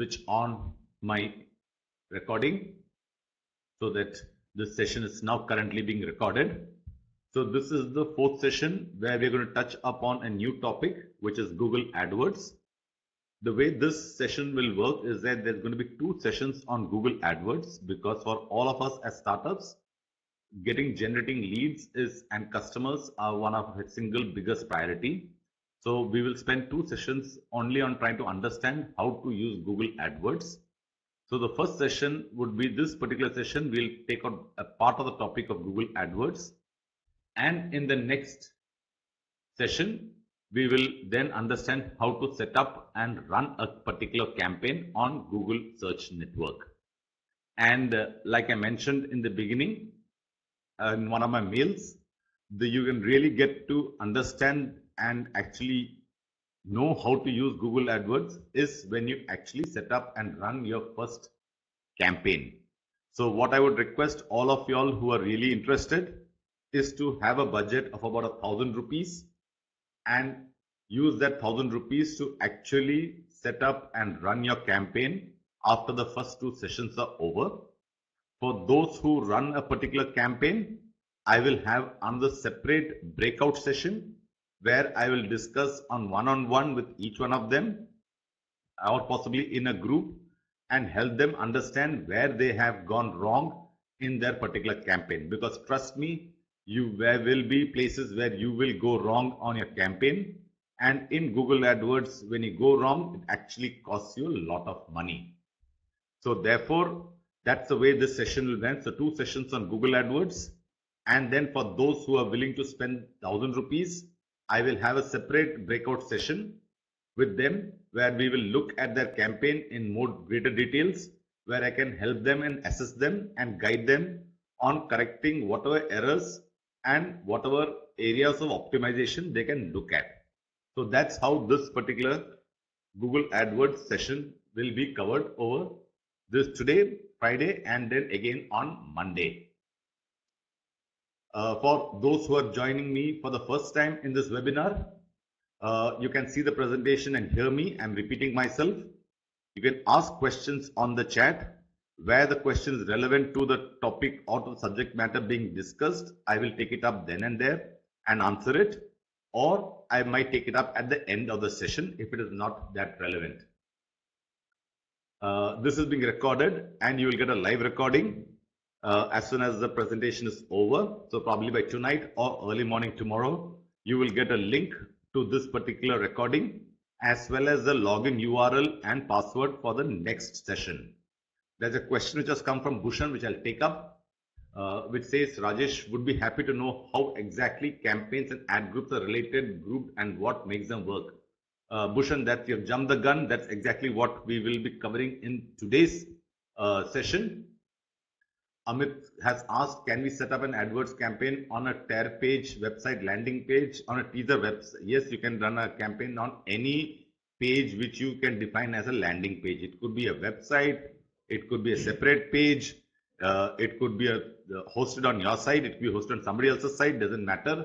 switch on my recording so that this session is now currently being recorded. So this is the fourth session where we're going to touch upon a new topic, which is Google AdWords. The way this session will work is that there's going to be 2 sessions on Google AdWords, because for all of us as startups, generating leads and customers are one of the single biggest priority. So we will spend 2 sessions only on trying to understand how to use Google AdWords. So the first session would be this particular session. We'll take on a part of the topic of Google AdWords, and in the next session we will then understand how to set up and run a particular campaign on Google Search Network. And like I mentioned in the beginning, in one of my mails, you can really get to understand and actually know how to use Google AdWords is when you actually set up and run your first campaign. So what I would request all of y'all who are really interested is to have a budget of about 1,000 rupees and use that 1,000 rupees to actually set up and run your campaign after the first 2 sessions are over. For those who run a particular campaign, I will have another separate breakout session where I will discuss on one-on-one with each one of them, or possibly in a group, and help them understand where they have gone wrong in their particular campaign. Because trust me, there will be places where you will go wrong on your campaign, and in Google AdWords, when you go wrong, it actually costs you a lot of money. So therefore, that's the way this session will end. So 2 sessions on Google AdWords, and then for those who are willing to spend 1,000 rupees, I will have a separate breakout session with them where we will look at their campaign in more greater details, where I can help them and assist them and guide them on correcting whatever errors and whatever areas of optimization they can look at. So that's how this particular Google AdWords session will be covered over this today, Friday, and then again on Monday. For those who are joining me for the first time in this webinar, you can see the presentation and hear me. I'm repeating myself. You can ask questions on the chat. Where the question is relevant to the topic or to the subject matter being discussed, I will take it up then and there and answer it, or I might take it up at the end of the session if it is not that relevant. This is being recorded and you will get a live recording as soon as the presentation is over. So probably by tonight or early morning tomorrow, you will get a link to this particular recording as well as the login URL and password for the next session. There's a question which has come from Bhushan, which I'll take up, which says, Rajesh would be happy to know how exactly campaigns and ad groups are related, grouped, and what makes them work. Bhushan, that you've jumped the gun. That's exactly what we will be covering in today's session. Amit has asked, can we set up an AdWords campaign on a tear page, website landing page, on a teaser website? Yes, you can run a campaign on any page which you can define as a landing page. It could be a website, it could be a separate page, it could be hosted on your site, it could be hosted on somebody else's site, doesn't matter.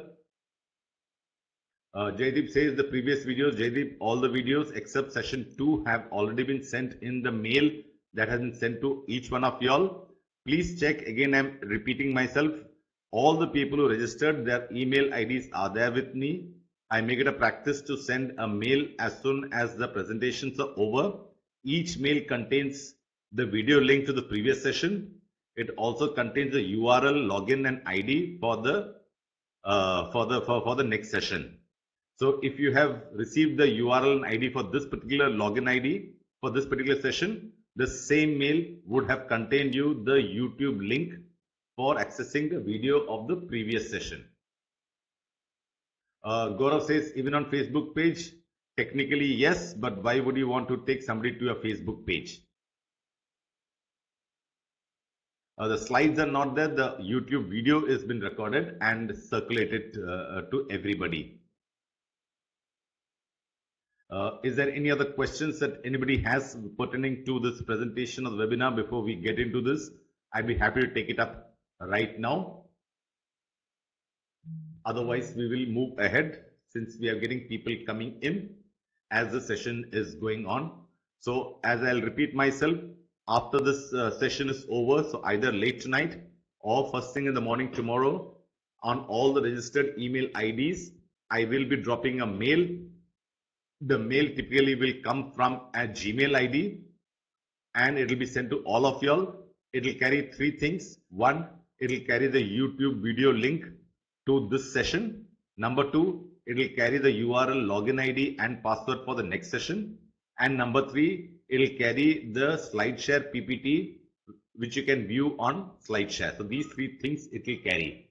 Jaydeep says the previous videos, Jaydeep, all the videos except session 2 have already been sent in the mail that has been sent to each one of y'all. Please check. Again, I'm repeating myself. All the people who registered, their email IDs are there with me. I make it a practice to send a mail as soon as the presentations are over. Each mail contains the video link to the previous session. It also contains the URL, login, and ID for the next session. So if you have received the URL and ID for this particular login ID for this particular session, the same mail would have contained you the YouTube link for accessing the video of the previous session. Gaurav says, even on Facebook page, technically yes, but why would you want to take somebody to your Facebook page? The slides are not there. The YouTube video has been recorded and circulated to everybody. Is there any other questions that anybody has pertaining to this presentation of the webinar before we get into this? I'd be happy to take it up right now. Otherwise, we will move ahead since we are getting people coming in as the session is going on. So as I'll repeat myself, after this session is over, so either late tonight or first thing in the morning tomorrow, on all the registered email IDs, I will be dropping a mail. The mail typically will come from a Gmail ID and it will be sent to all of y'all. It will carry three things. One, it will carry the YouTube video link to this session. Number two, it will carry the URL, login ID and password for the next session. And number three, it will carry the SlideShare PPT, which you can view on SlideShare. So these three things it will carry.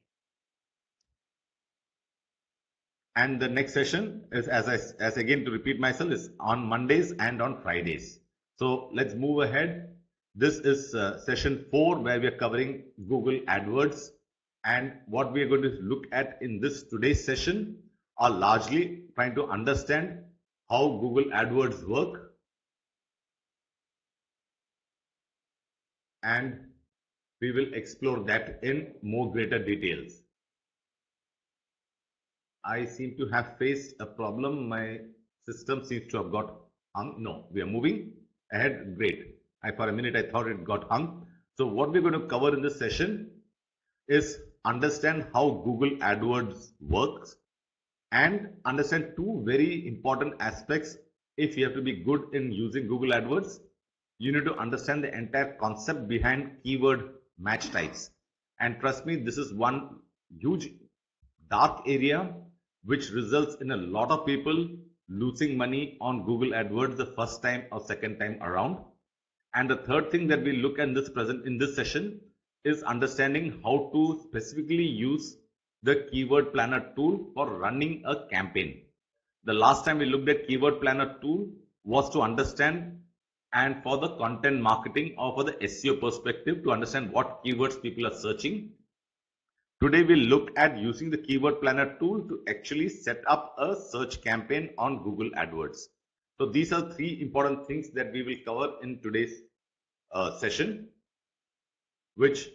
And the next session is, as again to repeat myself, is on Mondays and on Fridays. So let's move ahead. This is session 4 where we are covering Google AdWords, and what we are going to look at in this today's session are largely trying to understand how Google AdWords work, and we will explore that in more greater details. I seem to have faced a problem. My system seems to have got hung. No, we are moving ahead. Great. For a minute, I thought it got hung. So what we're going to cover in this session is understand how Google AdWords works and understand two very important aspects. If you have to be good in using Google AdWords, you need to understand the entire concept behind keyword match types. And trust me, this is one huge dark area which results in a lot of people losing money on Google AdWords the first time or second time around. And the third thing that we look at in this session is understanding how to specifically use the keyword planner tool for running a campaign. The last time we looked at keyword planner tool was to understand and for the content marketing or for the SEO perspective to understand what keywords people are searching. Today we'll look at using the keyword planner tool to actually set up a search campaign on Google AdWords. So these are three important things that we will cover in today's session, which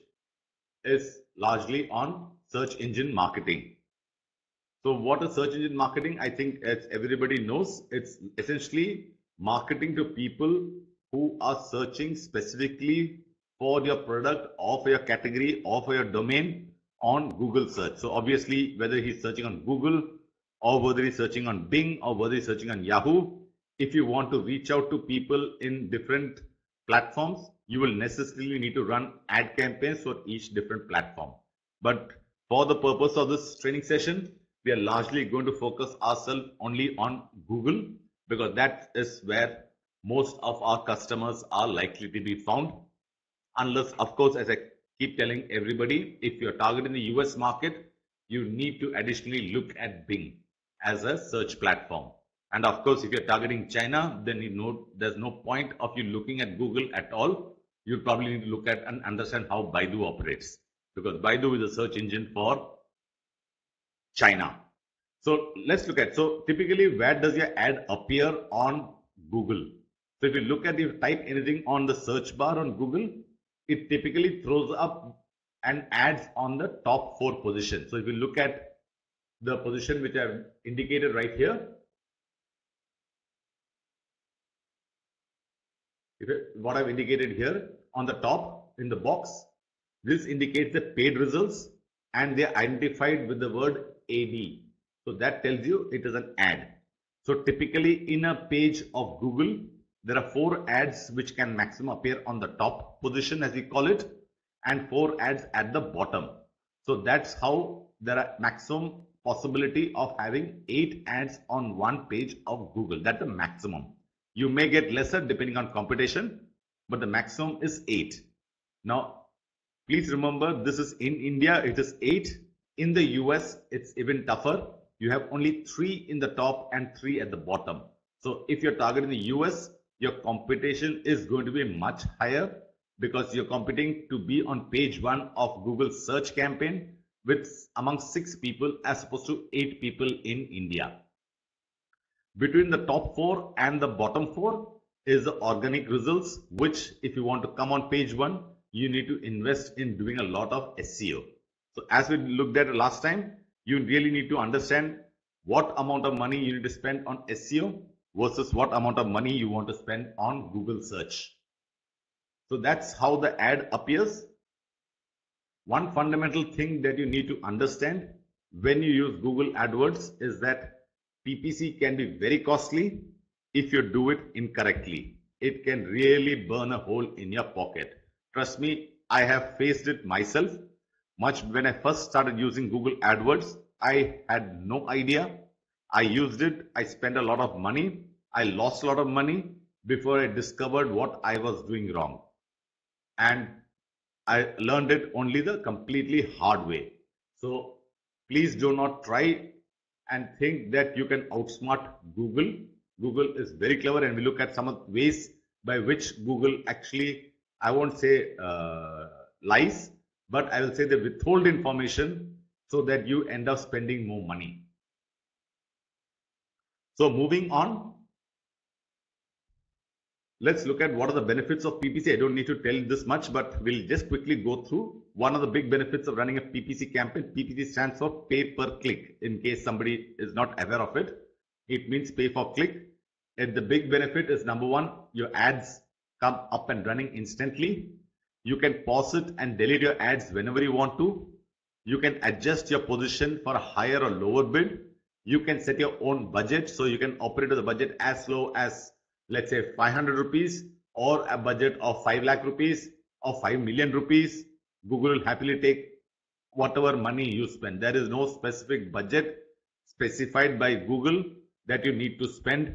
is largely on search engine marketing. So what is search engine marketing? I think as everybody knows, it's essentially marketing to people who are searching specifically for your product or for your category or for your domain on Google search. So obviously, whether he's searching on Google or whether he's searching on Bing or whether he's searching on Yahoo, if you want to reach out to people in different platforms, you will necessarily need to run ad campaigns for each different platform. But for the purpose of this training session, we are largely going to focus ourselves only on Google because that is where most of our customers are likely to be found. Unless, of course, as I keep telling everybody, if you're targeting the US market, you need to additionally look at Bing as a search platform. And of course, if you're targeting China, then there's no point of you looking at Google at all. You probably need to look at and understand how Baidu operates, because Baidu is a search engine for China. So let's look at, so typically where does your ad appear on Google? So if you look at, you type anything on the search bar on Google, it typically throws up and ads on the top 4 positions. So if you look at the position which I've indicated right here, what I've indicated here on the top in the box, this indicates the paid results and they're identified with the word AD. So that tells you it is an ad. So typically in a page of Google, there are 4 ads which can maximum appear on the top position, as we call it, and 4 ads at the bottom. So that's how there are maximum possibility of having 8 ads on one page of Google. That's the maximum. You may get lesser depending on competition, but the maximum is 8. Now, please remember, this is in India, it is 8. In the US, it's even tougher. You have only 3 in the top and 3 at the bottom. So if you're targeting the US, your competition is going to be much higher because you're competing to be on page 1 of Google search campaign with among 6 people as opposed to 8 people in India. Between the top 4 and the bottom 4 is the organic results, which if you want to come on page 1, you need to invest in doing a lot of SEO. So as we looked at last time, you really need to understand what amount of money you need to spend on SEO versus what amount of money you want to spend on Google search. So that's how the ad appears. One fundamental thing that you need to understand when you use Google AdWords is that PPC can be very costly if you do it incorrectly. It can really burn a hole in your pocket. Trust me, I have faced it myself. Much when I first started using Google AdWords, I had no idea. I used it, I spent a lot of money, I lost a lot of money before I discovered what I was doing wrong. And I learned it only the completely hard way. So please do not try and think that you can outsmart Google. Google is very clever, and we look at some of the ways by which Google actually, I won't say lies, but I will say they withhold information so that you end up spending more money. So moving on, let's look at what are the benefits of PPC. I don't need to tell this much, but we'll just quickly go through one of the big benefits of running a PPC campaign. PPC stands for pay per click. In case somebody is not aware of it, it means pay for click. And the big benefit is number one, your ads come up and running instantly. You can pause it and delete your ads whenever you want to. You can adjust your position for a higher or lower bid. You can set your own budget, so you can operate with a budget as low as, let's say, 500 rupees or a budget of 5 lakh rupees or 5 million rupees. Google will happily take whatever money you spend. There is no specific budget specified by Google that you need to spend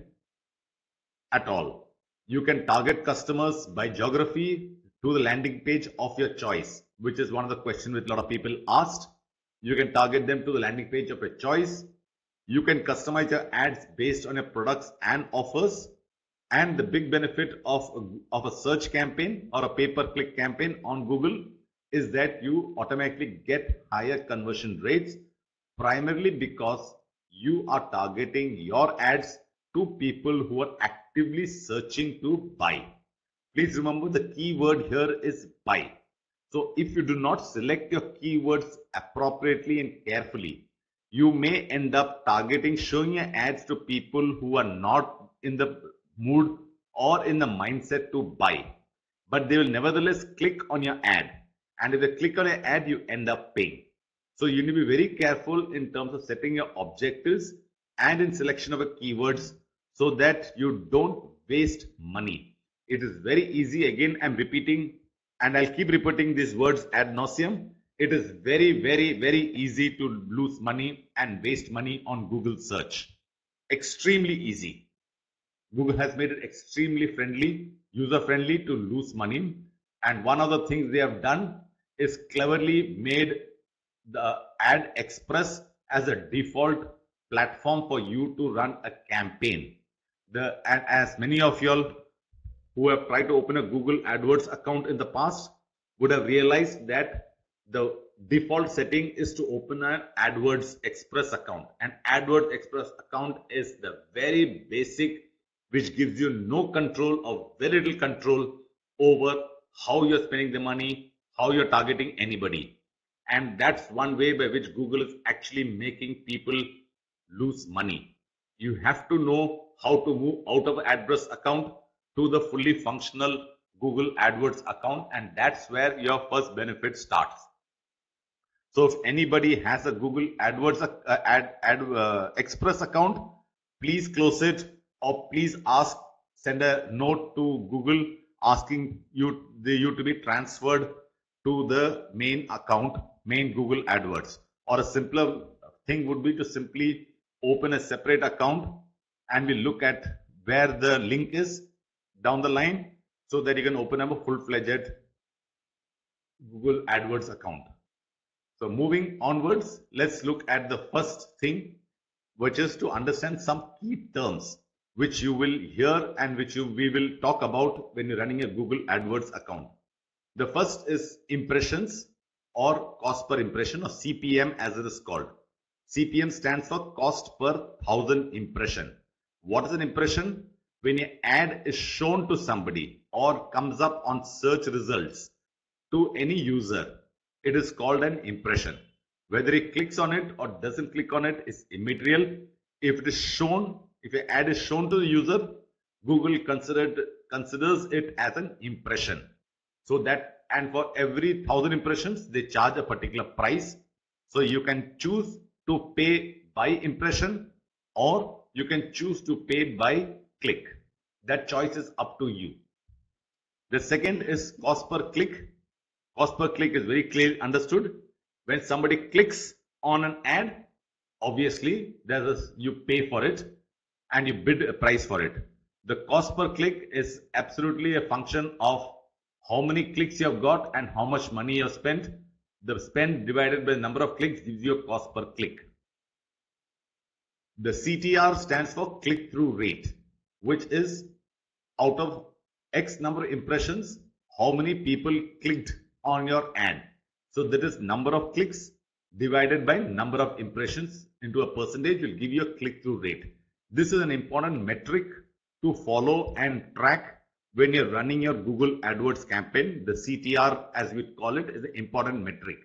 at all. You can target customers by geography to the landing page of your choice, which is one of the questions which a lot of people asked. You can target them to the landing page of your choice. You can customize your ads based on your products and offers. And the big benefit of a search campaign or a pay-per-click campaign on Google is that you automatically get higher conversion rates, primarily because you are targeting your ads to people who are actively searching to buy. Please remember the keyword here is buy. So if you do not select your keywords appropriately and carefully, you may end up targeting, showing your ads to people who are not in the mood or in the mindset to buy, but they will nevertheless click on your ad, and if they click on your ad, you end up paying. So you need to be very careful in terms of setting your objectives and in selection of your keywords so that you don't waste money. It is very easy. Again, I'm repeating, and I'll keep repeating these words ad nauseum. It is very, very, very easy to lose money and waste money on Google search. Extremely easy. Google has made it extremely friendly, user-friendly to lose money. And one of the things they have done is cleverly made the Ad Express as a default platform for you to run a campaign. And as many of y'all who have tried to open a Google AdWords account in the past would have realized that the default setting is to open an AdWords Express account. An AdWords Express account is the very basic, which gives you no control or very little control over how you're spending the money, how you're targeting anybody. And that's one way by which Google is actually making people lose money. You have to know how to move out of an AdWords account to the fully functional Google AdWords account, and that's where your first benefit starts. So if anybody has a Google AdWords Express account, please close it, or please send a note to Google asking you to be transferred to the main account, main Google AdWords. Or a simpler thing would be to simply open a separate account, and we look at where the link is down the line so that you can open up a full-fledged Google AdWords account. So moving onwards, let's look at the first thing, which is to understand some key terms which you will hear and which we will talk about when you're running a Google AdWords account. The first is impressions, or cost per impression, or CPM as it is called. CPM stands for cost per 1,000 impression. What is an impression? When an ad is shown to somebody or comes up on search results to any user, it is called an impression. Whether he clicks on it or doesn't click on it is immaterial. If it is shown, If an ad is shown to the user, Google considers it as an impression. So that, and for every 1,000 impressions, they charge a particular price. So you can choose to pay by impression, or you can choose to pay by click. That choice is up to you. The second is cost per click. Cost per click is very clearly understood. When somebody clicks on an ad, obviously you pay for it and you bid a price for it. The cost per click is absolutely a function of how many clicks you have got and how much money you have spent. The spend divided by the number of clicks gives you a cost per click. The CTR stands for click-through rate, which is out of X number of impressions, how many people clicked on your ad. So that is number of clicks divided by number of impressions into a percentage will give you a click-through rate. This is an important metric to follow and track when you're running your Google AdWords campaign. The CTR, as we call it, is an important metric.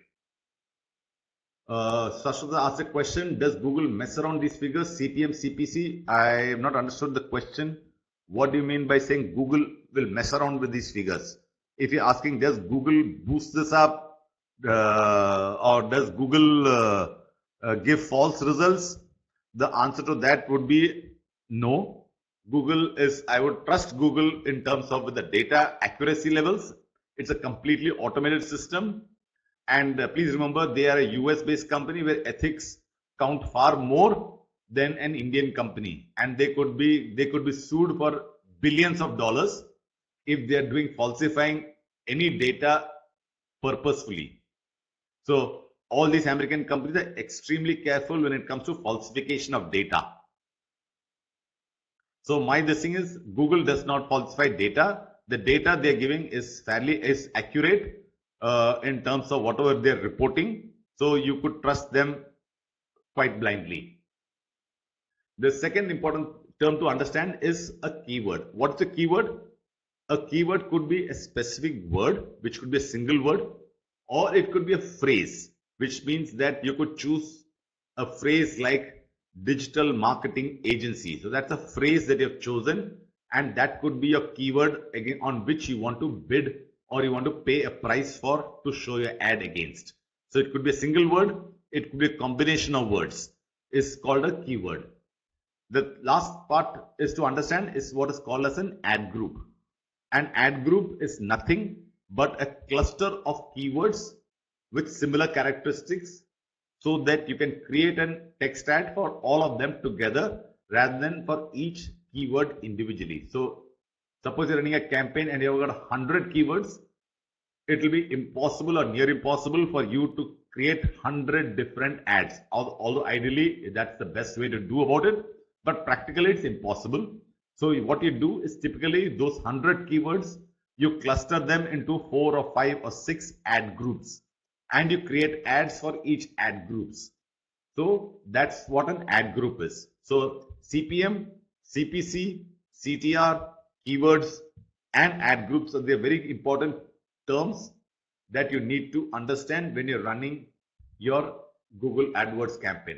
Sashwata asked a question, does Google mess around these figures, CPM, CPC? I have not understood the question. What do you mean by saying Google will mess around with these figures? If you're asking, does Google boost this up or does Google give false results? The answer to that would be no. I would trust Google in terms of with the data accuracy levels. It's a completely automated system. And please remember, they are a US based company where ethics count far more than an Indian company. And they could be sued for billions of dollars if they are doing falsifying any data purposefully. So all these American companies are extremely careful when it comes to falsification of data. So my thing is, Google does not falsify data. The data they're giving is accurate in terms of whatever they're reporting. So you could trust them quite blindly. The second important term to understand is a keyword. What's a keyword? A keyword could be a specific word, which could be a single word, or it could be a phrase, which means that you could choose a phrase like digital marketing agency. So that's a phrase that you have chosen, and that could be your keyword again on which you want to bid or you want to pay a price for to show your ad against. So it could be a single word, it could be a combination of words. It's called a keyword. The last part is to understand is what is called as an ad group. An ad group is nothing but a cluster of keywords with similar characteristics so that you can create a text ad for all of them together rather than for each keyword individually. So suppose you're running a campaign and you've got 100 keywords, it will be impossible or near impossible for you to create 100 different ads. Although ideally that's the best way to do about it, but practically it's impossible. So what you do is typically those 100 keywords, you cluster them into 4 or 5 or 6 ad groups and you create ads for each ad groups. So that's what an ad group is. So CPM, CPC, CTR, keywords and ad groups are the very important terms that you need to understand when you're running your Google AdWords campaign.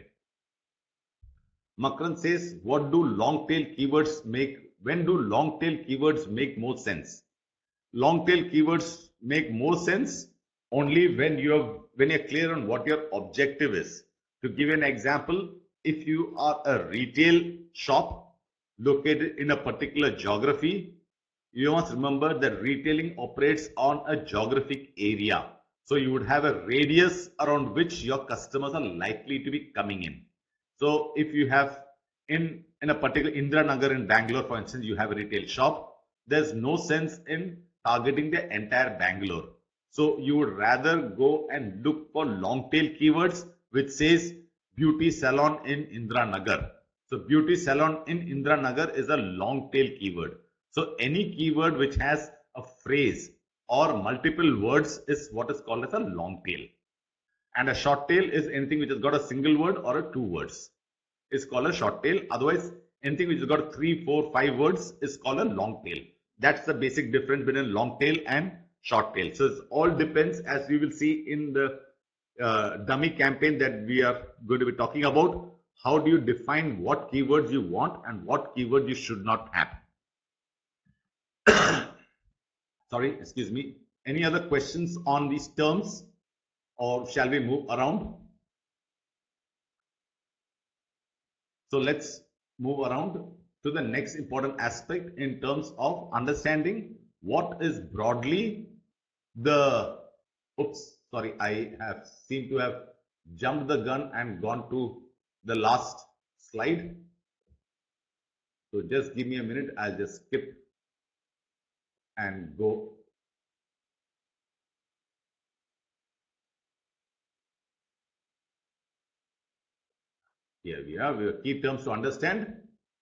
Makran says, what do long tail keywords make? When do long tail keywords make more sense? Long tail keywords make more sense only when you're clear on what your objective is. To give you an example, if you are a retail shop located in a particular geography, you must remember that retailing operates on a geographic area. So you would have a radius around which your customers are likely to be coming in. So if you have in a particular Indira Nagar in Bangalore, for instance, you have a retail shop, there's no sense in targeting the entire Bangalore. So you would rather go and look for long tail keywords which says beauty salon in Indira Nagar. So beauty salon in Indira Nagar is a long tail keyword. So any keyword which has a phrase or multiple words is what is called as a long tail. And a short tail is anything which has got a single word or a 2 words. It's called a short tail. Otherwise, anything which has got 3, 4, 5 words is called a long tail. That's the basic difference between long tail and short tail. So it all depends, as we will see in the dummy campaign that we are going to be talking about. how do you define what keywords you want and what keywords you should not have? Sorry, excuse me. Any other questions on these terms, or shall we move around? So let's move around to the next important aspect in terms of understanding what is broadly the, oops, sorry, I have seemed to have jumped the gun and gone to the last slide. So just give me a minute, I'll just skip and go. Here we are, we have key terms to understand.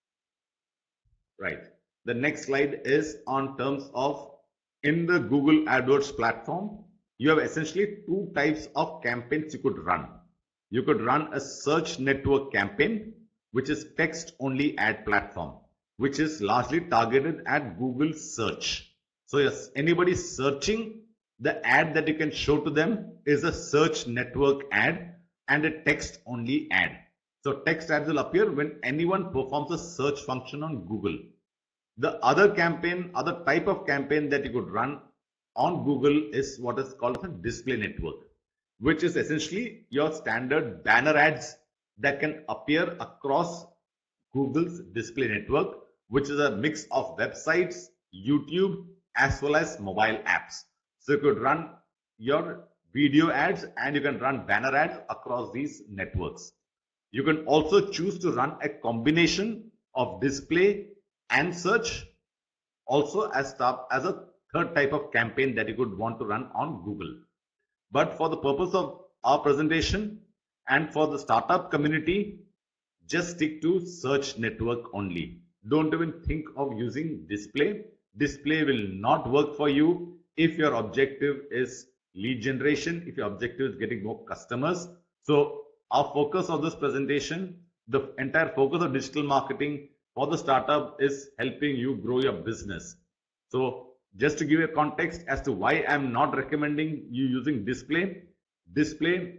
Right. The next slide is on terms of, in the Google AdWords platform, you have essentially two types of campaigns you could run. You could run a search network campaign, which is text only ad platform, which is largely targeted at Google search. So yes, anybody searching, the ad that you can show to them is a search network ad and a text only ad. So text ads will appear when anyone performs a search function on Google. The other campaign, other type of campaign that you could run on Google is what is called a display network, which is essentially your standard banner ads that can appear across Google's display network, which is a mix of websites, YouTube, as well as mobile apps. So you could run your video ads and you can run banner ads across these networks. You can also choose to run a combination of display and search, also as a third type of campaign that you could want to run on Google. But for the purpose of our presentation and for the startup community, just stick to search network only. Don't even think of using display. Display will not work for you if your objective is lead generation, if your objective is getting more customers. So our focus of this presentation, the entire focus of digital marketing for the startup is helping you grow your business. So just to give you a context as to why I'm not recommending you using display, display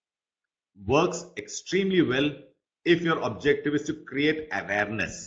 works extremely well if your objective is to create awareness.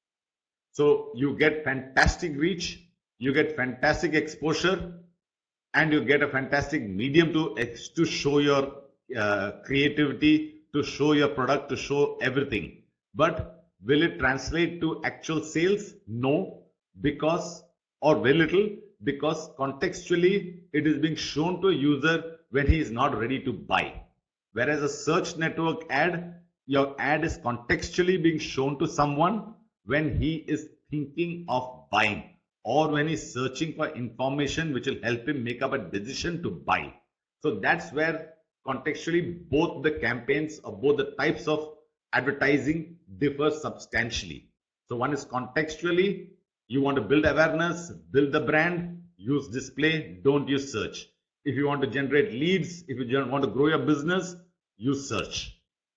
So you get fantastic reach, you get fantastic exposure, and you get a fantastic medium to show your creativity, to show your product, to show everything. But will it translate to actual sales? No, because, or very little, because contextually it is being shown to a user when he is not ready to buy. Whereas a search network ad, your ad is contextually being shown to someone when he is thinking of buying or when he's searching for information which will help him make up a decision to buy. So that's where contextually both the campaigns or both the types of advertising differ substantially. So one is contextually, you want to build awareness, build the brand, use display, don't use search. If you want to generate leads, if you want to grow your business, use search.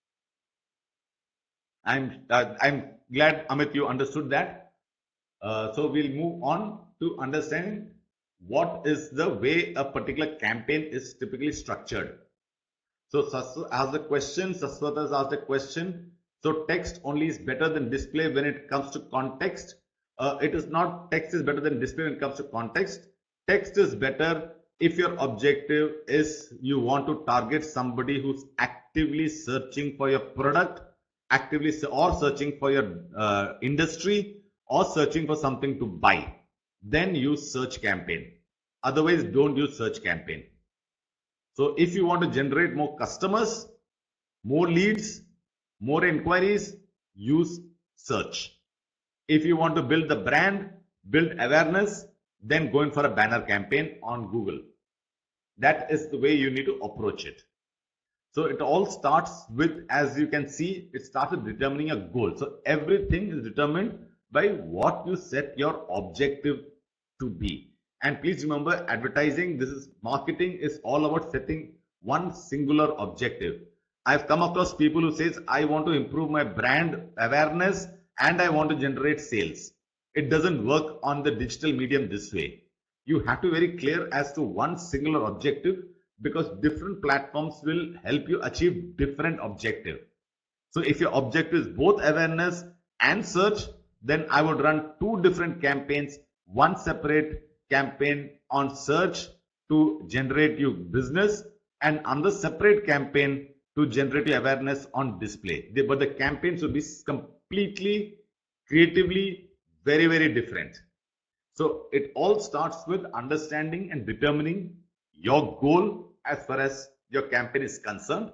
I'm glad, Amit, you understood that. So we'll move on to understand what is the way a particular campaign is typically structured. So Saswat has a question. Saswat has asked a question. So text only is better than display when it comes to context. It is not text is better than display when it comes to context. Text is better if your objective is you want to target somebody who's actively searching for your product, actively or searching for your industry or searching for something to buy. Then use search campaign. Otherwise, don't use search campaign. So if you want to generate more customers, more leads, more inquiries, use search. If you want to build the brand, build awareness, then go in for a banner campaign on Google. That is the way you need to approach it. So it all starts with, as you can see, it starts with determining a goal. So everything is determined by what you set your objective to be. And please remember, advertising, this is marketing, is all about setting one singular objective. I've come across people who says, I want to improve my brand awareness and I want to generate sales. It doesn't work on the digital medium this way. You have to be very clear as to one singular objective, because different platforms will help you achieve different objective. So if your objective is both awareness and search, then I would run two different campaigns, one separate campaign on search to generate you business and another separate campaign to generate your awareness on display. But the campaigns will be completely, creatively, very, very different. So it all starts with understanding and determining your goal as far as your campaign is concerned.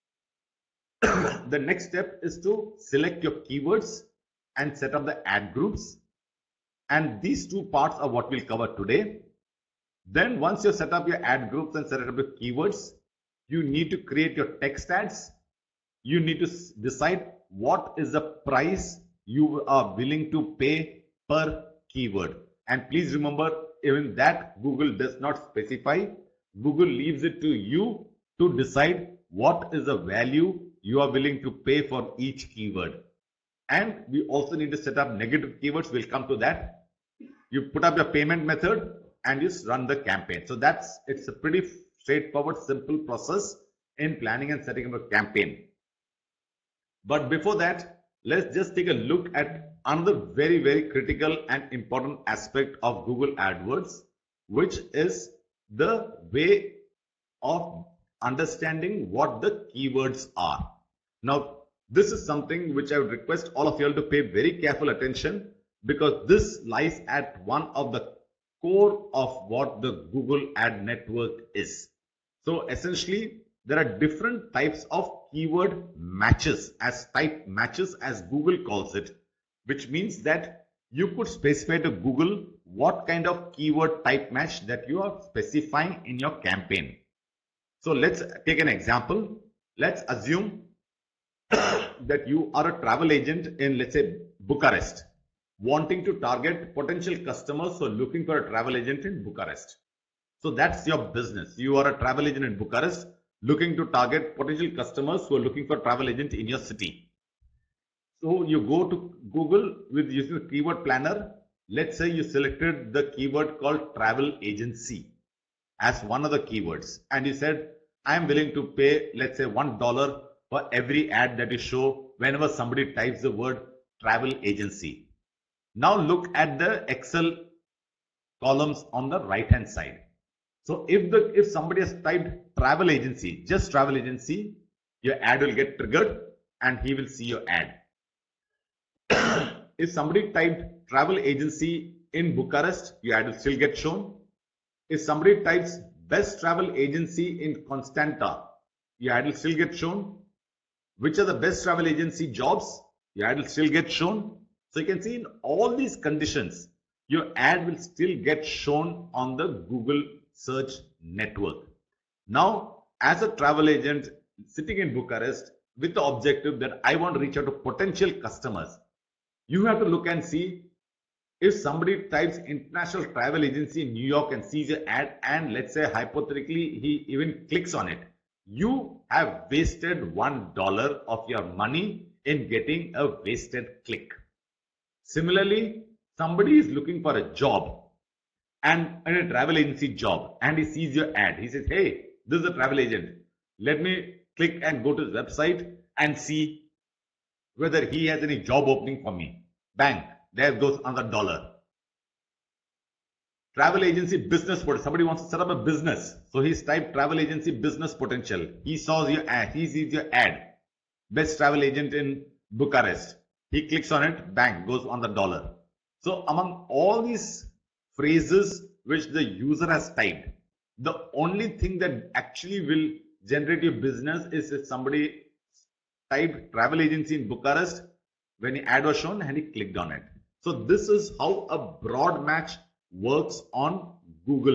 The next step is to select your keywords and set up the ad groups. And these two parts are what we'll cover today. Then once you set up your ad groups and set up your keywords, you need to create your text ads. You need to decide what is the price you are willing to pay per keyword. And please remember, even that Google does not specify. Google leaves it to you to decide what is the value you are willing to pay for each keyword. And we also need to set up negative keywords. We'll come to that. You put up your payment method and you run the campaign. So it's a pretty straightforward, simple process in planning and setting up a campaign. But before that, let's just take a look at another very, very critical and important aspect of Google AdWords, which is the way of understanding what the keywords are. Now, this is something which I would request all of you all to pay very careful attention, because this lies at one of the core of what the Google ad network is. So essentially, there are different types of keyword matches, as type matches as Google calls it, which means that you could specify to Google what kind of keyword type match that you are specifying in your campaign. So let's take an example. Let's assume that you are a travel agent in, let's say, Bucharest, wanting to target potential customers who are looking for a travel agent in Bucharest. So that's your business. You are a travel agent in Bucharest looking to target potential customers who are looking for a travel agent in your city. So you go to Google with using the keyword planner. Let's say you selected the keyword called travel agency as one of the keywords, and you said, I am willing to pay, let's say, $1 for every ad that you show whenever somebody types the word travel agency. Now look at the Excel columns on the right hand side. So if somebody has typed travel agency, just travel agency, your ad will get triggered and he will see your ad. If somebody typed travel agency in Bucharest, your ad will still get shown. If somebody types best travel agency in Constanta, your ad will still get shown. Which are the best travel agency jobs, your ad will still get shown. So you can see in all these conditions, your ad will still get shown on the Google search network. Now, as a travel agent sitting in Bucharest with the objective that I want to reach out to potential customers, you have to look and see if somebody types international travel agency in New York and sees your ad, and let's say hypothetically he even clicks on it, you have wasted $1 of your money in getting a wasted click. Similarly, somebody is looking for a job and a travel agency job, and he sees your ad. He says, hey, this is a travel agent. Let me click and go to his website and see whether he has any job opening for me. Bang, there goes another $1. Travel agency business potential. Somebody wants to set up a business. So he's typed travel agency business potential. He saw your ad. He sees your ad. Best travel agent in Bucharest. He clicks on it. Bang, goes on the $1. So among all these phrases which the user has typed, the only thing that actually will generate your business is if somebody typed travel agency in Bucharest when the ad was shown and he clicked on it. So this is how a broad match works on Google.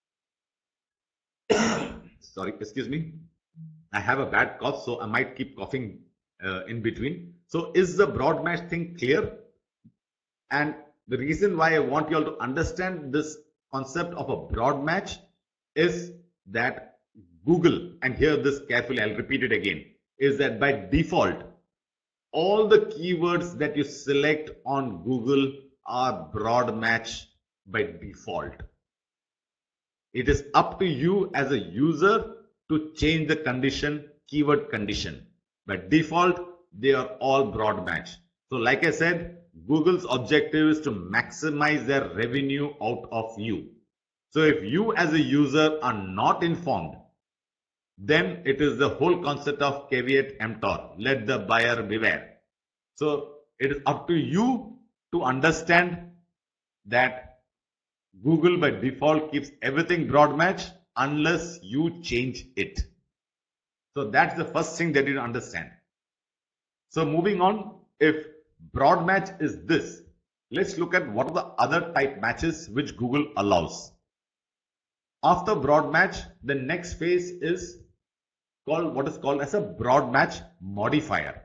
Sorry, excuse me. I have a bad cough, so I might keep coughing in between. So is the broad match thing clear? And the reason why I want you all to understand this concept of a broad match is that Google, and hear this carefully, I'll repeat it again, is that by default, all the keywords that you select on Google are broad match by default. It is up to you as a user to change the condition, keyword condition. By default, they are all broad match. So like I said, Google's objective is to maximize their revenue out of you. So if you as a user are not informed, then it is the whole concept of caveat emptor, let the buyer beware. So it is up to you to understand that Google by default keeps everything broad match unless you change it. So that's the first thing that you understand. So moving on, if broad match is this, let's look at what are the other type matches which Google allows. After broad match, the next phase is called what is called as a broad match modifier.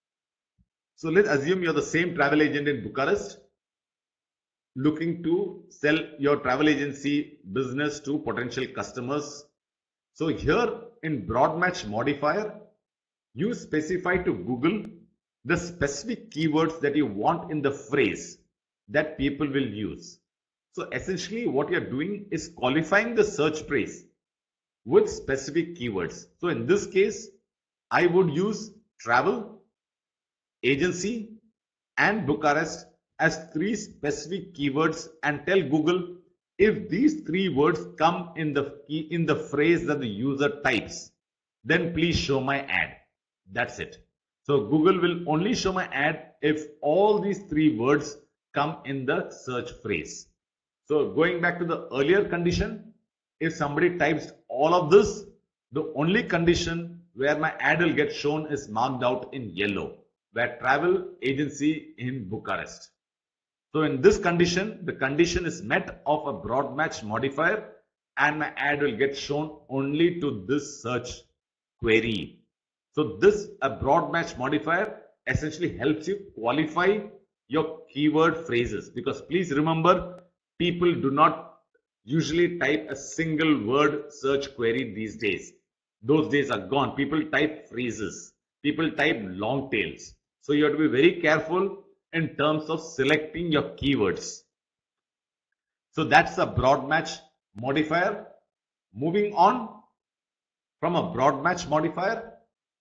So let's assume you're the same travel agent in Bucharest looking to sell your travel agency business to potential customers. So here in broad match modifier, you specify to Google the specific keywords that you want in the phrase that people will use. So essentially what you're doing is qualifying the search phrase with specific keywords. So in this case, I would use travel, agency and Bucharest as 3 specific keywords and tell Google if these 3 words come in the phrase that the user types, then please show my ad. That's it. So Google will only show my ad if all these 3 words come in the search phrase. So going back to the earlier condition, if somebody types all of this, the only condition where my ad will get shown is marked out in yellow, where travel agency in Bucharest. So in this condition, the condition is met of a broad match modifier and my ad will get shown only to this search query. So this a broad match modifier essentially helps you qualify your keyword phrases, because please remember, people do not usually type a single word search query these days. Those days are gone. People type phrases. People type long tails. So you have to be very careful in terms of selecting your keywords. So that's a broad match modifier. Moving on from a broad match modifier,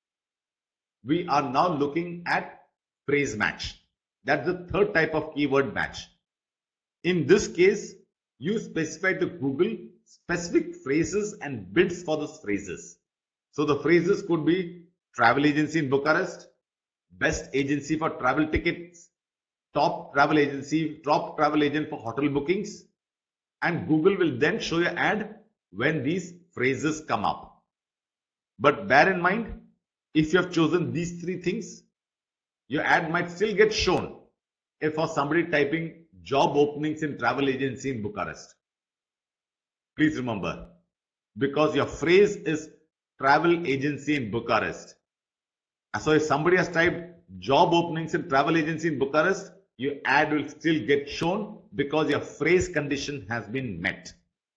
we are now looking at phrase match. That's the third type of keyword match. In this case, you specify to Google specific phrases and bids for those phrases. So the phrases could be travel agency in Bucharest, best agency for travel tickets, top travel agent for hotel bookings, and Google will then show your ad when these phrases come up. But bear in mind, if you have chosen these 3 things, your ad might still get shown if for somebody typing job openings in travel agency in Bucharest. Please remember, because your phrase is travel agency in Bucharest. So if somebody has typed job openings in travel agency in Bucharest, your ad will still get shown because your phrase condition has been met.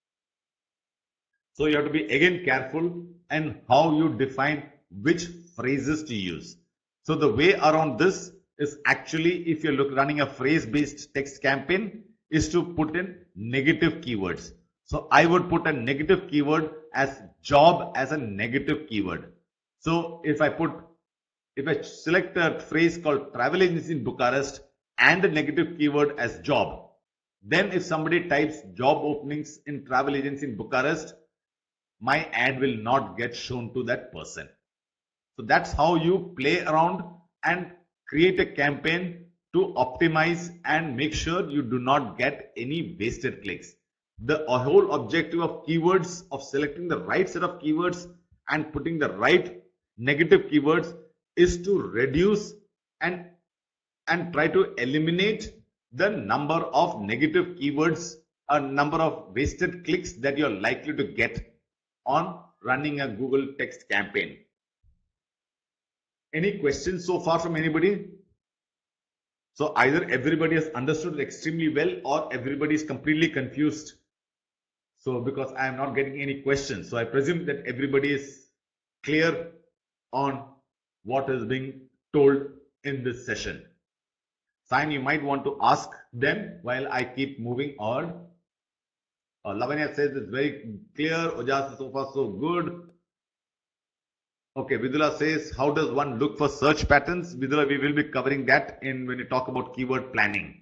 So you have to be again careful in how you define which phrases to use. So the way around this is actually, if you're running a phrase-based text campaign, is to put in negative keywords. So I would put a negative keyword as job as a negative keyword. So if I select a phrase called travel agency in Bucharest and a negative keyword as job, then if somebody types job openings in travel agency in Bucharest, my ad will not get shown to that person. So that's how you play around and create a campaign to optimize and make sure you do not get any wasted clicks. The whole objective of keywords, of selecting the right set of keywords and putting the right negative keywords, is to reduce and try to eliminate the number of negative keywords, a number of wasted clicks that you're likely to get on running a Google text campaign. Any questions so far from anybody? So either everybody has understood it extremely well or everybody is completely confused. So because I am not getting any questions, so I presume that everybody is clear on what is being told in this session. Sign, you might want to ask them while I keep moving on. Lavanya says it's very clear. Ojas, so far so good. Okay, Vidula says, how does one look for search patterns? Vidula, we will be covering that in when you talk about keyword planning.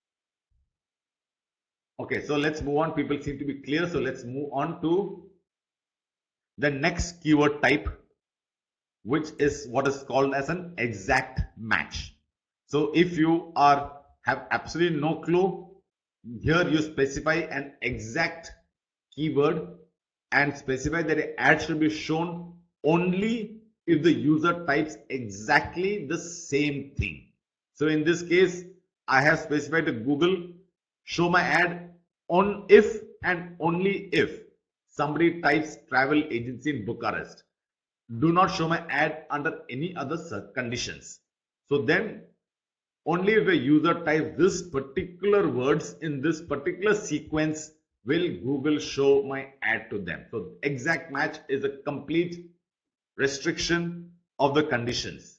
Okay, so let's move on. People seem to be clear. So let's move on to the next keyword type, which is what is called as an exact match. So if you have absolutely no clue, here you specify an exact keyword and specify that an ad should be shown only if the user types exactly the same thing. So in this case, I have specified to Google, show my ad on if and only if somebody types travel agency in Bucharest. Do not show my ad under any other conditions. So then only if a user types this particular words in this particular sequence will Google show my ad to them. So exact match is a complete restriction of the conditions.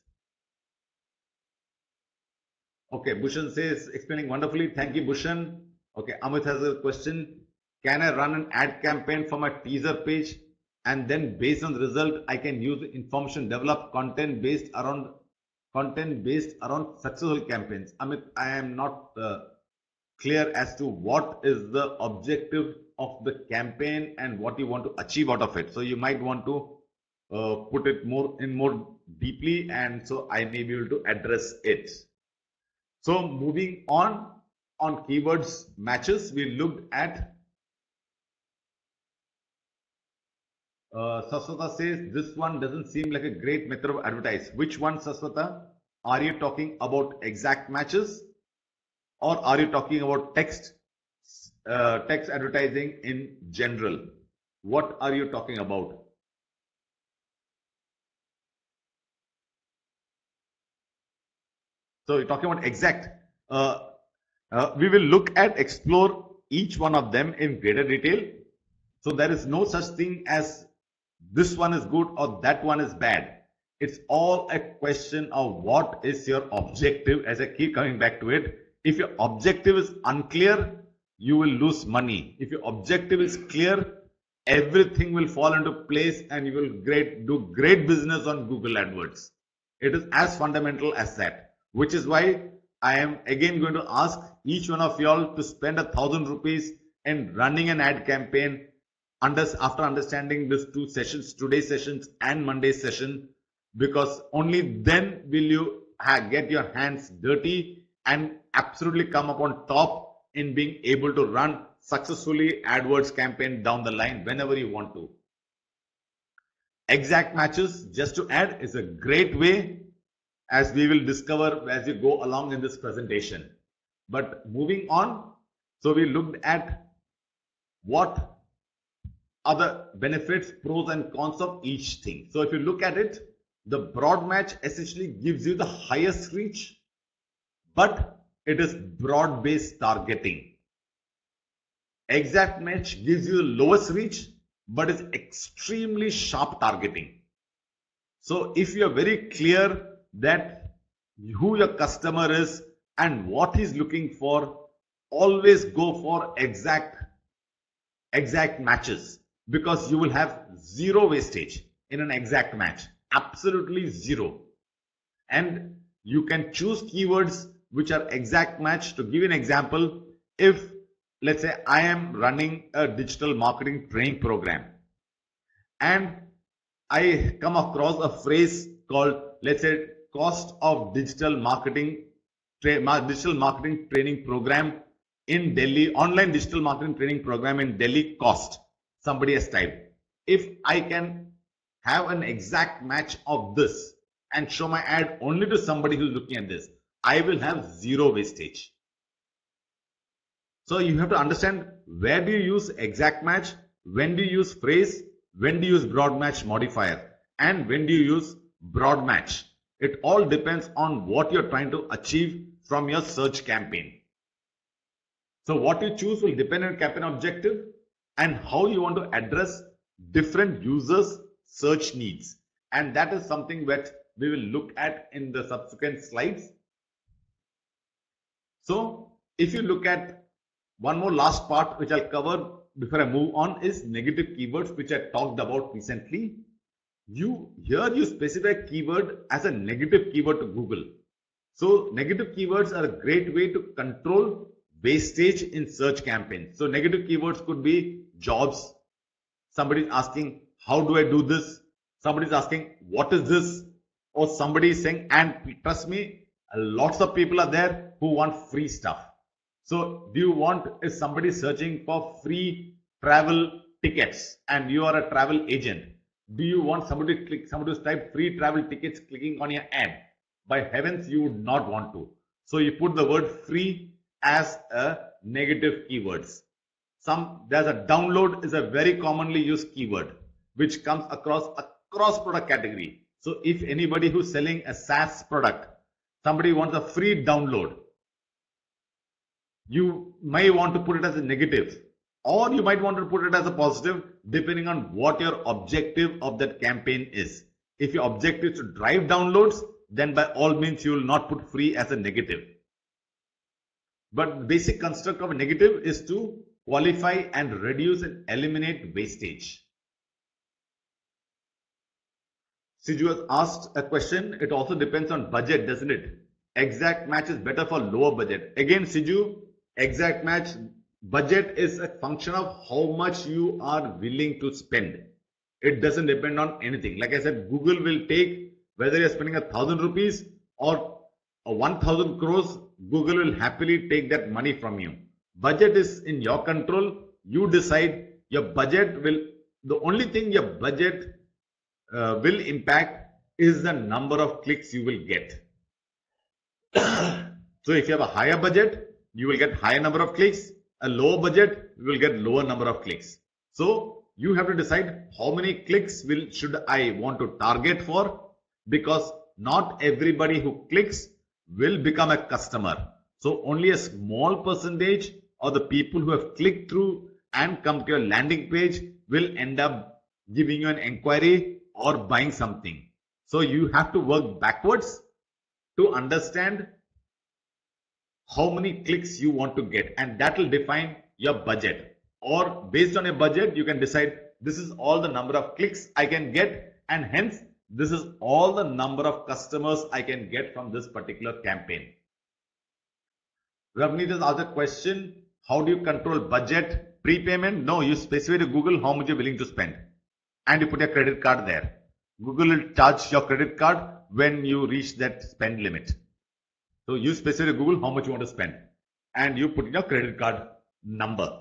Okay, Bhushan says, explaining wonderfully. Thank you, Bhushan. Okay, Amit has a question. Can I run an ad campaign for my teaser page and then based on the result, I can use the information, develop content based around successful campaigns? Amit, I am not clear as to what is the objective of the campaign and what you want to achieve out of it. So you might want to put it more deeply, and so I may be able to address it. So moving on keywords matches, we looked at Saswata says this one doesn't seem like a great method of advertise. Which one, Saswata? Are you talking about exact matches or are you talking about text advertising in general? What are you talking about? So you're talking about exact. We will explore each one of them in greater detail. So there is no such thing as this one is good or that one is bad. It's all a question of what is your objective. As I keep coming back to it, if your objective is unclear, you will lose money. If your objective is clear, everything will fall into place and you will do great business on Google AdWords. It is as fundamental as that, which is why I am again going to ask each one of y'all to spend 1,000 rupees in running an ad campaign after understanding these two sessions, today's sessions and Monday's session, because only then will you get your hands dirty and absolutely come up on top in being able to run successfully AdWords campaign down the line whenever you want to. Exact matches, just to add, is a great way, as we will discover as we go along in this presentation. But moving on, so we looked at what are the benefits, pros and cons of each thing. So if you look at it, the broad match essentially gives you the highest reach, but it is broad-based targeting. Exact match gives you the lowest reach, but is extremely sharp targeting. So if you are very clear that who your customer is and what he's looking for, always go for exact matches, because you will have zero wastage in an exact match, absolutely zero. And you can choose keywords which are exact match. To give you an example, if let's say I am running a digital marketing training program and I come across a phrase called, let's say, cost of digital marketing training program in Delhi, online digital marketing training program in Delhi cost, somebody has typed. If I can have an exact match of this and show my ad only to somebody who's looking at this, I will have zero wastage. So you have to understand, where do you use exact match, when do you use phrase, when do you use broad match modifier, and when do you use broad match. It all depends on what you're trying to achieve from your search campaign. So what you choose will depend on your campaign objective and how you want to address different users' search needs. And that is something that we will look at in the subsequent slides. So if you look at one more last part which I'll cover before I move on is negative keywords, which I talked about recently. Here you specify keyword as a negative keyword to Google. So negative keywords are a great way to control wastage in search campaigns. So negative keywords could be jobs. Somebody is asking, how do I do this? Somebody is asking, what is this? Or somebody is saying, and trust me, lots of people are there who want free stuff. So do you want, if somebody is searching for free travel tickets and you are a travel agent, do you want somebody to type free travel tickets clicking on your ad? By heavens, you would not want to. So you put the word free as a negative keywords. There's a download is a very commonly used keyword which comes across product category. So if anybody who's selling a SaaS product, somebody wants a free download, you may want to put it as a negative, or you might want to put it as a positive depending on what your objective of that campaign is. If your objective is to drive downloads, then by all means you will not put free as a negative. But basic construct of a negative is to qualify and reduce and eliminate wastage. Siju has asked a question. It also depends on budget, doesn't it? Exact match is better for lower budget. Again, Siju, exact match budget is a function of how much you are willing to spend. It doesn't depend on anything. Like I said, Google will take whether you're spending 1,000 rupees or 1,000 crores, Google will happily take that money from you. Budget is in your control. You decide. Your budget will, the only thing your budget will impact is the number of clicks you will get. So if you have a higher budget, you will get higher number of clicks. A lower budget, you will get lower number of clicks. So you have to decide how many clicks should I want to target for, because not everybody who clicks will become a customer. So only a small percentage of the people who have clicked through and come to your landing page will end up giving you an inquiry or buying something. So you have to work backwards to understand how many clicks you want to get, and that will define your budget. Or based on your budget, you can decide this is all the number of clicks I can get, and hence this is all the number of customers I can get from this particular campaign. Ravneet has asked a question, how do you control budget? Prepayment? No, you specify to Google how much you're willing to spend and you put your credit card there. Google will charge your credit card when you reach that spend limit. So you specify to Google how much you want to spend and you put in your credit card number.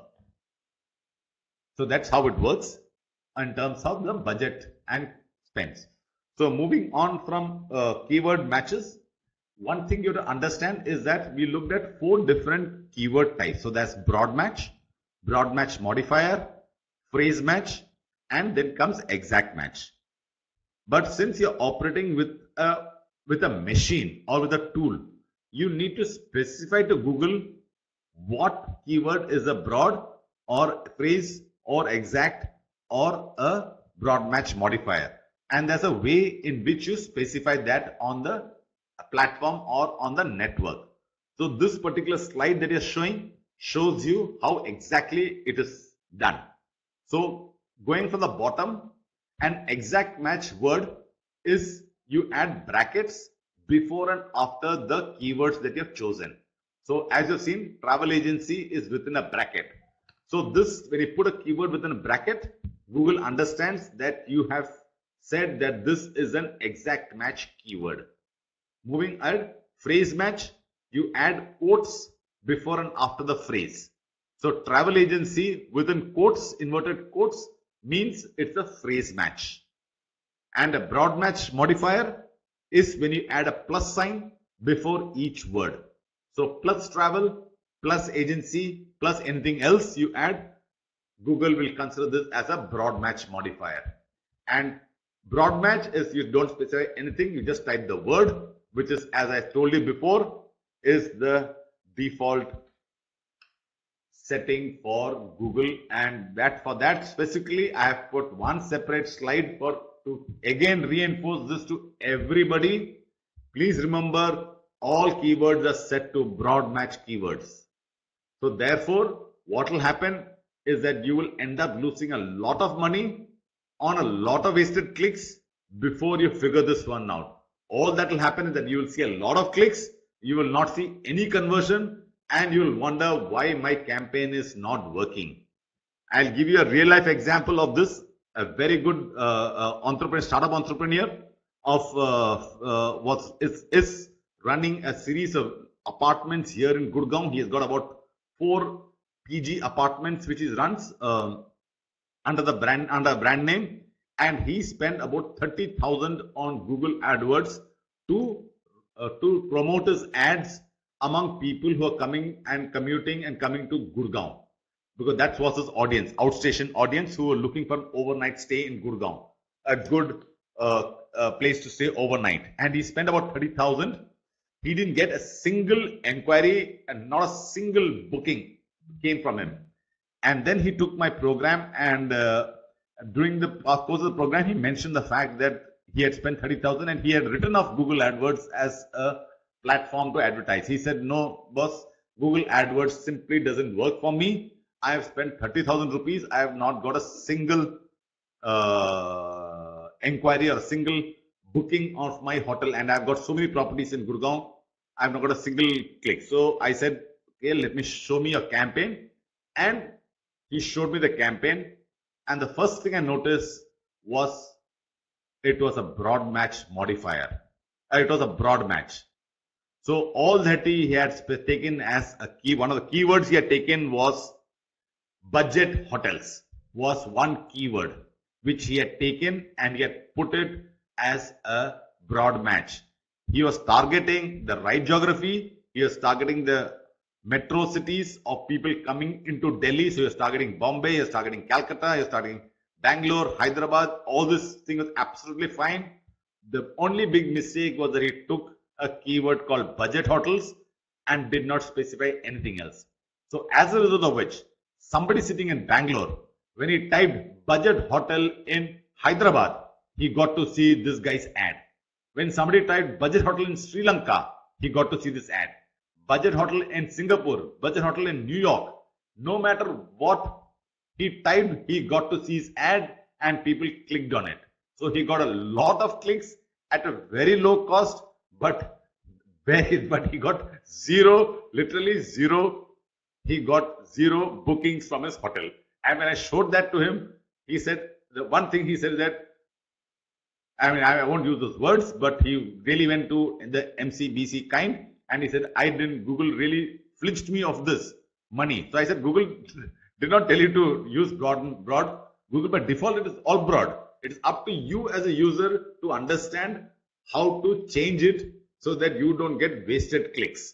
So that's how it works in terms of the budget and spends. So moving on from keyword matches, one thing you have to understand is that we looked at 4 different keyword types. So that's broad match modifier, phrase match, and then comes exact match. But since you're operating with a machine or with a tool, you need to specify to Google what keyword is a broad or phrase or exact or a broad match modifier. And there's a way in which you specify that on the platform or on the network. So this particular slide that is showing shows you how exactly it is done. So going from the bottom, an exact match word is you add brackets before and after the keywords that you have chosen. So as you've seen, travel agency is within a bracket. So this, when you put a keyword within a bracket, Google understands that you have said that this is an exact match keyword. Moving ahead, phrase match, you add quotes before and after the phrase. So travel agency within quotes, inverted quotes, means it's a phrase match. And a broad match modifier is when you add a plus sign before each word. So plus travel, plus agency, plus anything else you add, Google will consider this as a broad match modifier. And broad match is you don't specify anything, you just type the word, which is, as I told you before, is the default setting for Google. And that for that specifically, I have put one separate slide to again reinforce this to everybody. Please remember, all keywords are set to broad match keywords. So therefore, what will happen is that you will end up losing a lot of money on a lot of wasted clicks before you figure this one out. All that will happen is that you will see a lot of clicks, you will not see any conversion, and you will wonder why my campaign is not working. I'll give you a real life example of this. A very good entrepreneur, startup entrepreneur of is running a series of apartments here in Gurgaon. He has got about 4 PG apartments which he runs under brand name, and he spent about 30,000 on Google Adwords to promote his ads among people who are coming and commuting and coming to Gurgaon, because that was his audience, outstation audience, who were looking for an overnight stay in Gurgaon, a good place to stay overnight. And he spent about 30,000. He didn't get a single inquiry and not a single booking came from him. And then he took my program, and during the course of the program, he mentioned the fact that he had spent 30,000 and he had written off Google AdWords as a platform to advertise. He said, no, boss, Google AdWords simply doesn't work for me. I have spent 30,000 rupees. I have not got a single inquiry or a single booking of my hotel, and I've got so many properties in Gurgaon. I've not got a single click. So I said, okay, let me show me your campaign. And he showed me the campaign. And the first thing I noticed was it was a broad match modifier. It was a broad match. So all that he had taken as a key, one of the keywords he had taken was budget hotels, was one keyword which he had taken, and he had put it as a broad match. He was targeting the right geography. He was targeting the metro cities of people coming into Delhi. So he was targeting Bombay, he was targeting Calcutta, he was targeting Bangalore, Hyderabad. All this thing was absolutely fine. The only big mistake was that he took a keyword called budget hotels and did not specify anything else. So as a result of which, somebody sitting in Bangalore, when he typed budget hotel in Hyderabad, he got to see this guy's ad. When somebody typed budget hotel in Sri Lanka, he got to see this ad. Budget hotel in Singapore, budget hotel in New York. No matter what he typed, he got to see his ad and people clicked on it. So he got a lot of clicks at a very low cost, but he got zero, literally zero. He got zero bookings from his hotel. And when I showed that to him, he said, the one thing he said is that, I won't use those words, but he really went to the MCBC kind, and he said, Google really flinched me of this money. So I said, Google did not tell you to use broad. Google by default, it is all broad. It is up to you as a user to understand how to change it so that you don't get wasted clicks.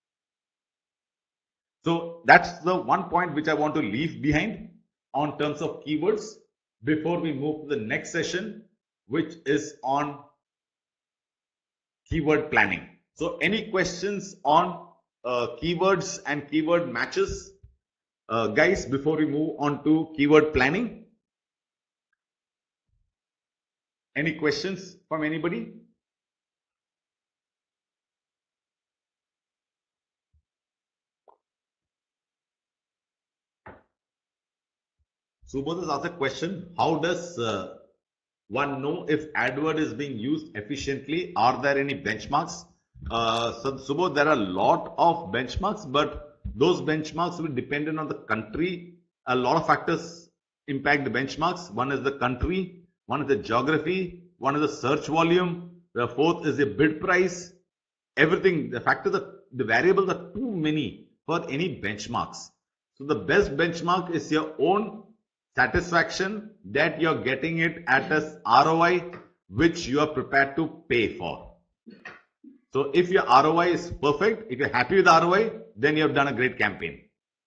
So that's the one point which I want to leave behind on terms of keywords before we move to the next session, which is on keyword planning. So any questions on keywords and keyword matches, guys, before we move on to keyword planning? Any questions from anybody? Subodh has asked a question. How does one know if AdWord is being used efficiently? Are there any benchmarks? So Subodh, there are a lot of benchmarks, but those benchmarks will depend on the country. A lot of factors impact the benchmarks. One is the country, one is the geography, one is the search volume, the fourth is the bid price. Everything, the factors, the variables are too many for any benchmarks. So the best benchmark is your own satisfaction that you're getting it at a ROI which you are prepared to pay for. So if your ROI is perfect, if you're happy with the ROI, then you have done a great campaign.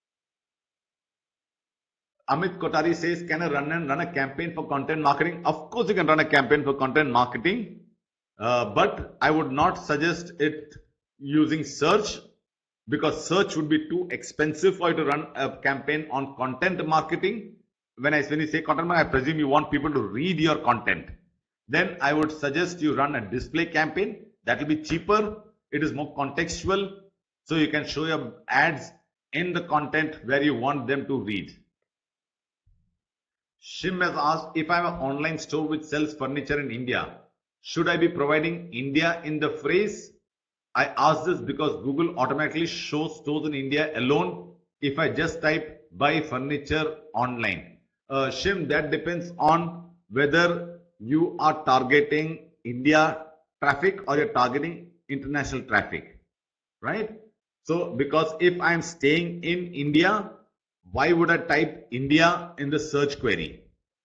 Amit Kotari says, can I run a campaign for content marketing? Of course you can run a campaign for content marketing, but I would not suggest it using search, because search would be too expensive for you to run a campaign on content marketing. When you say content marketing, I presume you want people to read your content. Then I would suggest you run a display campaign. That will be cheaper. It is more contextual. So you can show your ads in the content where you want them to read. Shim has asked, if I'm an online store which sells furniture in India, should I be providing India in the phrase? I ask this because Google automatically shows stores in India alone if I just type buy furniture online. Shim, that depends on whether you are targeting India traffic or you're targeting international traffic, right? So, because if I'm staying in India, why would I type India in the search query?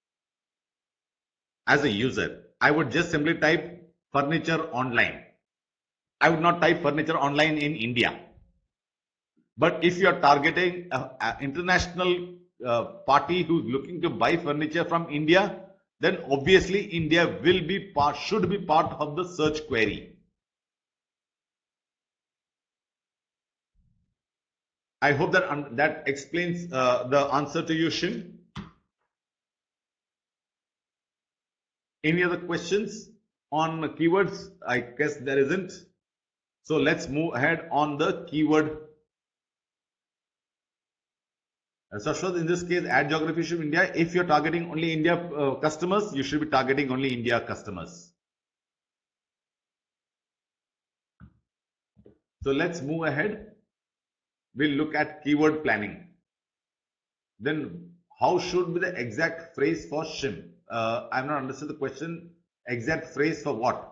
As a user, I would just simply type furniture online. I would not type furniture online in India. But if you are targeting an international party who's looking to buy furniture from India, then obviously India will be should be part of the search query. I hope that that explains the answer to you, Shin. Any other questions on keywords? I guess there isn't. So let's move ahead on the keyword. So in this case, add geography should be India. If you're targeting only India customers, you should be targeting only India customers. So let's move ahead. We'll look at keyword planning. Then how should be the exact phrase for Shim? I've not understood the question. Exact phrase for what?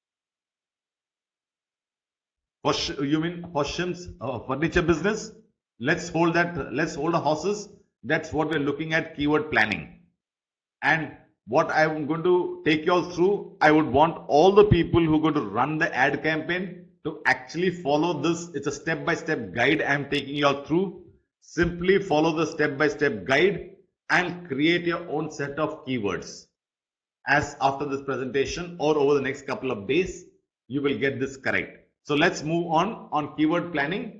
You mean for Shim's furniture business? Let's hold the horses. That's what we're looking at, keyword planning. And what I'm going to take you all through, I would want all the people who are going to run the ad campaign to actually follow this. It's a step-by-step guide I'm taking you all through. Simply follow the step-by-step guide and create your own set of keywords. As after this presentation or over the next couple of days, you will get this correct. So let's move on keyword planning.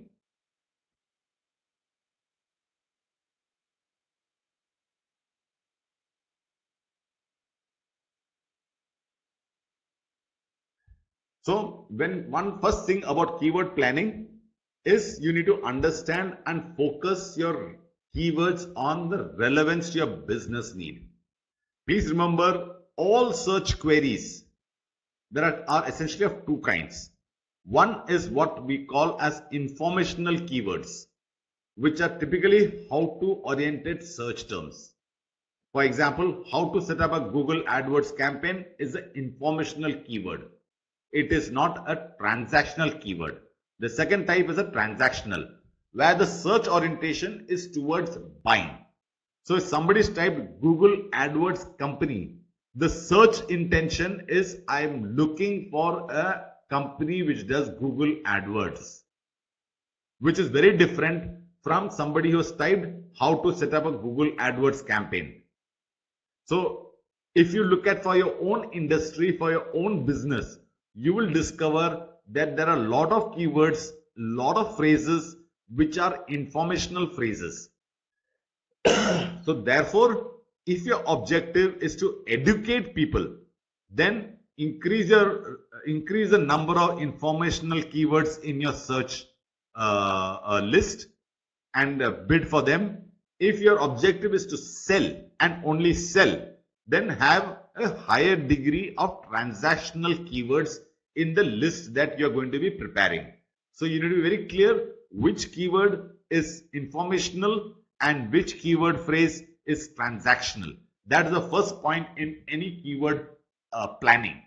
So when one first thing about keyword planning is you need to understand and focus your keywords on the relevance to your business need. Please remember, all search queries there are essentially of two kinds. One is what we call as informational keywords, which are typically how-to oriented search terms. For example, how to set up a Google Adwords campaign is an informational keyword. It is not a transactional keyword. The second type is a transactional, where the search orientation is towards buying. So if somebody's typed Google AdWords company, the search intention is I'm looking for a company which does Google AdWords, which is very different from somebody who has typed how to set up a Google AdWords campaign. So if you look at for your own industry, for your own business, you will discover that there are a lot of keywords, lot of phrases which are informational phrases. So therefore, if your objective is to educate people, then increase the number of informational keywords in your search list and bid for them. If your objective is to sell and only sell, then have a higher degree of transactional keywords in the list that you're going to be preparing. So you need to be very clear which keyword is informational and which keyword phrase is transactional. That is the first point in any keyword planning.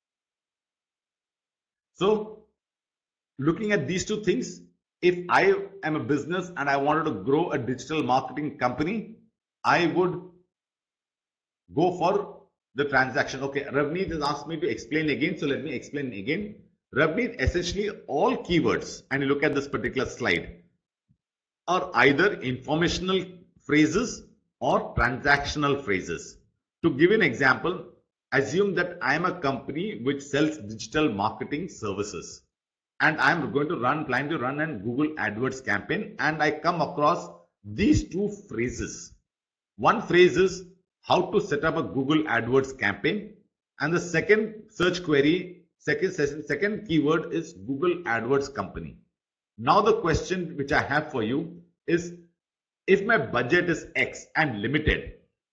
So looking at these two things, if I am a business and I wanted to grow a digital marketing company, I would go for the transaction. Okay, Ravneet has asked me to explain again, so let me explain again. Ravneet, essentially all keywords, and you look at this particular slide, are either informational phrases or transactional phrases. To give an example, assume that I am a company which sells digital marketing services and I am going to plan to run a Google AdWords campaign, and I come across these two phrases. One phrase is how to set up a Google AdWords campaign, and the second search query, second keyword is Google AdWords company. Now the question which I have for you is, if my budget is X and limited,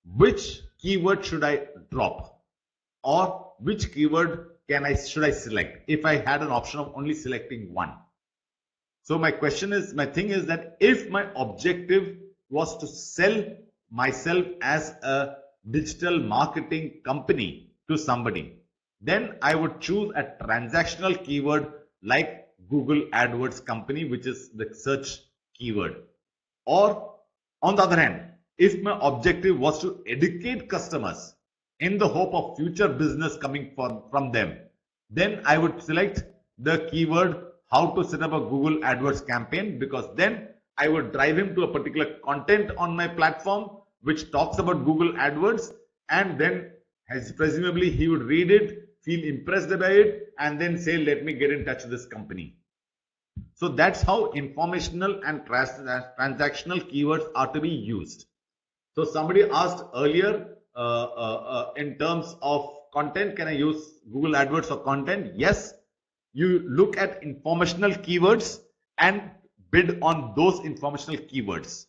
which keyword should I drop, or which keyword should I select if I had an option of only selecting one. So my thing is that if my objective was to sell myself as a digital marketing company to somebody, then I would choose a transactional keyword like Google Adwords company, which is the search keyword. Or on the other hand, if my objective was to educate customers in the hope of future business coming from them, then I would select the keyword how to set up a Google AdWords campaign, because then I would drive him to a particular content on my platform which talks about Google AdWords, and then presumably he would read it, feel impressed by it, and then say, let me get in touch with this company. So that's how informational and transactional keywords are to be used. So somebody asked earlier in terms of content, can I use Google AdWords for content? Yes. You look at informational keywords and bid on those informational keywords.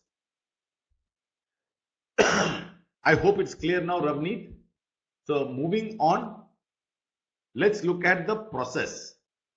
I hope it's clear now, Ravneet. So moving on, let's look at the process.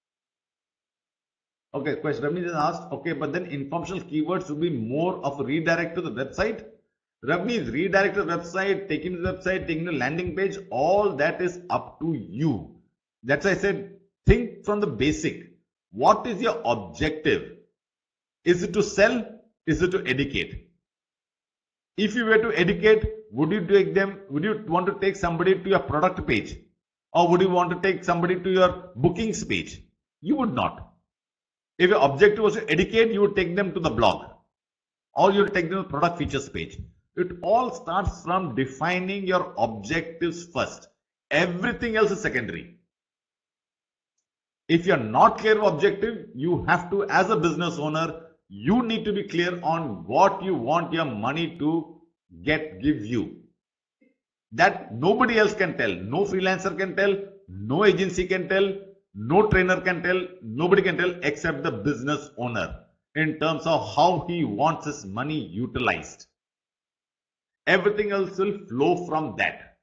Okay, question Ravneet has asked, okay, but then informational keywords would be more of a redirect to the website. Ravneet, redirect to the website, taking the website, taking the landing page, all that is up to you. That's why I said, think from the basic. What is your objective? Is it to sell? Is it to educate? If you were to educate, would you want to take somebody to your product page? Or would you want to take somebody to your bookings page? You would not. If your objective was to educate, you would take them to the blog. Or you would take them to the product features page. It all starts from defining your objectives first. Everything else is secondary. If you're not clear of objective, you have to, as a business owner, you need to be clear on what you want your money to give you. That nobody else can tell. No freelancer can tell, no agency can tell, no trainer can tell, nobody can tell except the business owner in terms of how he wants his money utilized. Everything else will flow from that.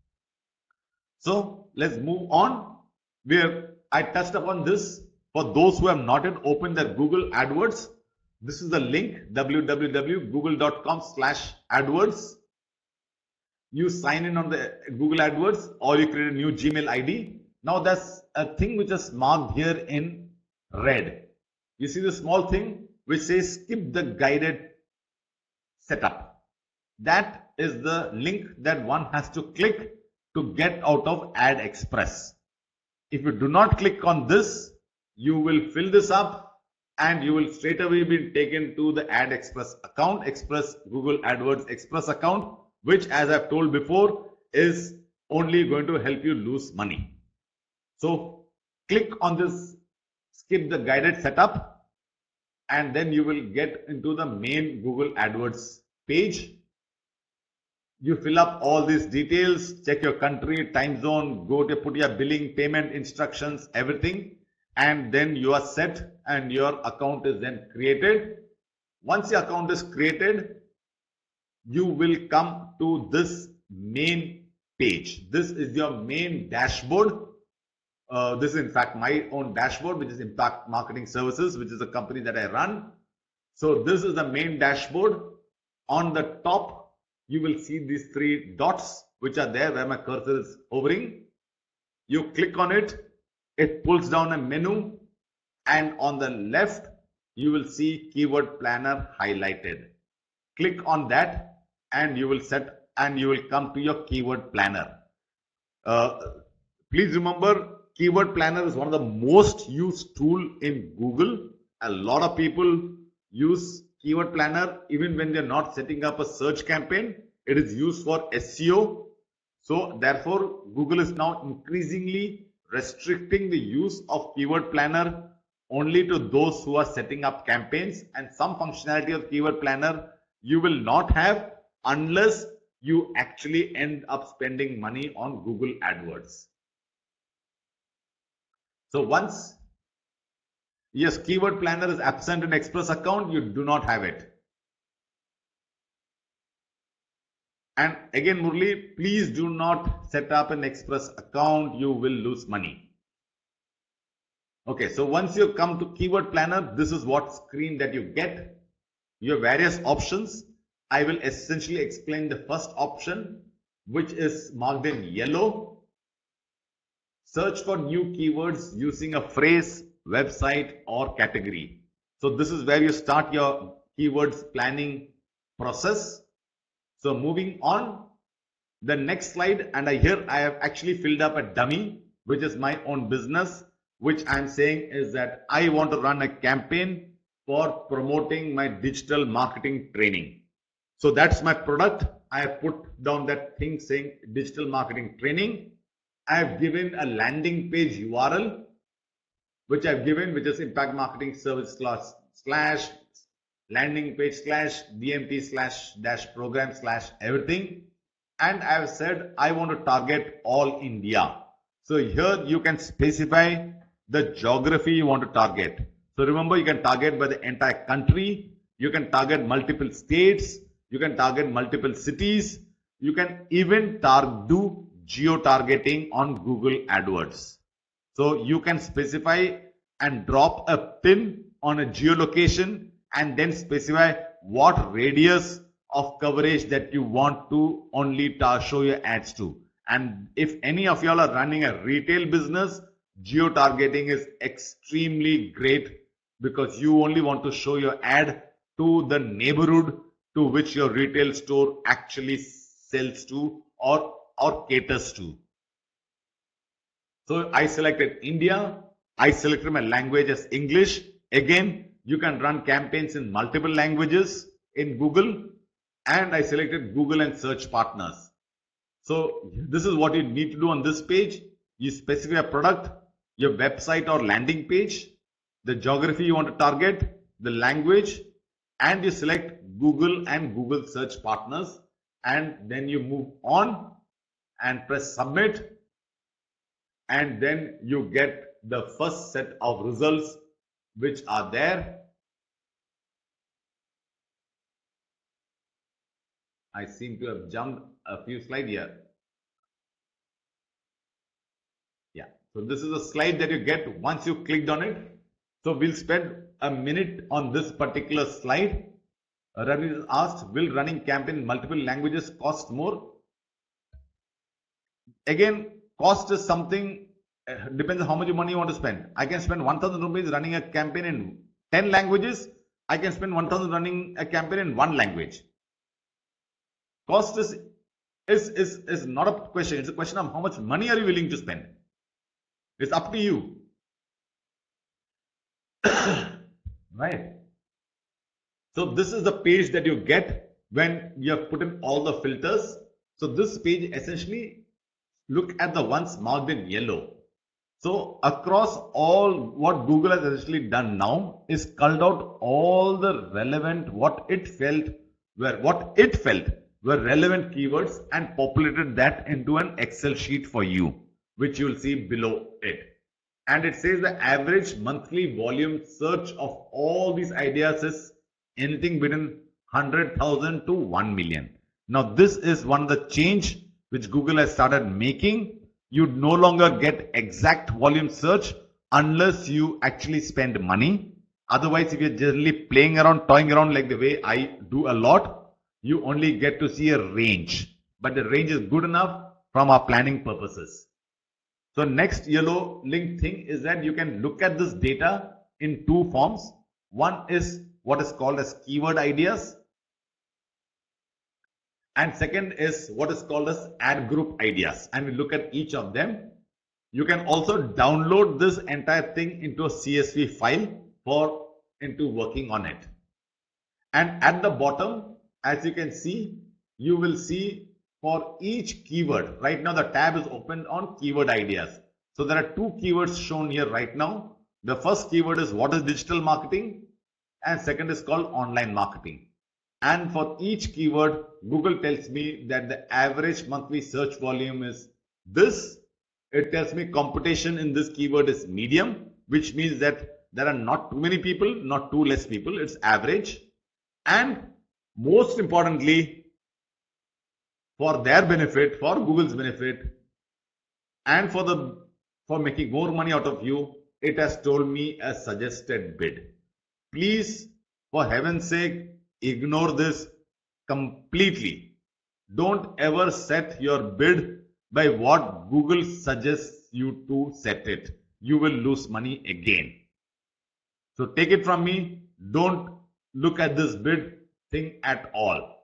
So let's move on. I touched upon this. For those who have not yet opened their Google AdWords, this is the link, www.google.com/AdWords. You sign in on the Google AdWords or you create a new Gmail ID. Now there's a thing which is marked here in red. You see the small thing which says skip the guided setup. That is the link that one has to click to get out of Ad Express. If you do not click on this, you will fill this up and you will straight away be taken to the Ad Express account, Google AdWords Express account, which, as I've told before, is only going to help you lose money. So click on this, skip the guided setup, and then you will get into the main Google AdWords page. You fill up all these details, check your country, time zone, put your billing, payment instructions, everything, and then you are set and your account is then created. Once your account is created, you will come to this main page. This is your main dashboard. This is in fact my own dashboard, which is Impact Marketing Services, which is a company that I run. So this is the main dashboard. On the top, you will see these three dots which are there where my cursor is hovering. You click on it, it pulls down a menu, and on the left you will see Keyword Planner highlighted. Click on that and you will come to your Keyword Planner. Please remember, Keyword Planner is one of the most used tool in Google. A lot of people use Keyword Planner even when they're not setting up a search campaign. It is used for SEO. So therefore, Google is now increasingly restricting the use of Keyword Planner only to those who are setting up campaigns, and some functionality of Keyword Planner you will not have unless you actually end up spending money on Google AdWords. So once, yes, Keyword Planner is absent in Express account, you do not have it. And again, Murli, please do not set up an Express account. You will lose money. Okay, so once you come to Keyword Planner, this is what screen that you get. You have various options. I will essentially explain the first option, which is marked in yellow. Search for new keywords using a phrase, website, or category. So this is where you start your keywords planning process. So moving on, the next slide, and here I have actually filled up a dummy, which is my own business, which I'm saying is that I want to run a campaign for promoting my digital marketing training. So that's my product. I have put down that thing saying digital marketing training. I have given a landing page URL, which I've given, which is impact marketing service slash landing page slash DMP slash dash program slash everything. And I have said I want to target all India. So here you can specify the geography you want to target. So remember, you can target by the entire country. You can target multiple states. You can target multiple cities. You can even do geo-targeting on Google Adwords. So you can specify and drop a pin on a geolocation and then specify what radius of coverage that you want to only show your ads to. And if any of y'all are running a retail business, geo-targeting is extremely great because you only want to show your ad to the neighborhood to which your retail store actually sells to or caters to. So I selected India. I selected my language as English. Again, you can run campaigns in multiple languages in Google. And I selected Google and search partners. So this is what you need to do on this page. You specify a product, your website or landing page, the geography you want to target, the language, and you select Google and Google search partners. And then you move on and press submit. And then you get the first set of results which are there. I seem to have jumped a few slides here. Yeah, so this is a slide that you get once you clicked on it. So we'll spend a minute on this particular slide. Ravi is asked, will running campaign in multiple languages cost more? Again, cost is something, depends on how much money you want to spend. I can spend 1,000 rupees running a campaign in 10 languages. I can spend 1,000 running a campaign in one language. Cost is not a question. It's a question of how much money are you willing to spend. It's up to you. Right. So this is the page that you get when you have put in all the filters. So this page essentially, look at the ones marked in yellow. So across all what Google has essentially done now is culled out all the relevant what it felt were relevant keywords and populated that into an Excel sheet for you, which you will see below it. And it says the average monthly volume search of all these ideas is anything between 100,000 to 1 million. Now this is one of the change which Google has started making. You no longer get exact volume search unless you actually spend money. Otherwise, if you're generally playing around, toying around like the way I do a lot, you only get to see a range. But the range is good enough from our planning purposes. So next yellow link thing is that you can look at this data in two forms. One is what is called as keyword ideas. And second is what is called as ad group ideas. And we look at each of them. You can also download this entire thing into a CSV file into working on it. And at the bottom, as you can see, you will see for each keyword. Right now the tab is opened on keyword ideas. So there are two keywords shown here right now. The first keyword is what is digital marketing, and second is called online marketing. And for each keyword, Google tells me that the average monthly search volume is this. It tells me competition in this keyword is medium, which means that there are not too many people, not too less people. It's average. And most importantly, for their benefit, for Google's benefit, and for making more money out of you, it has told me a suggested bid. Please, for heaven's sake, ignore this completely. Don't ever set your bid by what Google suggests you to set it. You will lose money again. So take it from me, don't look at this bid thing at all.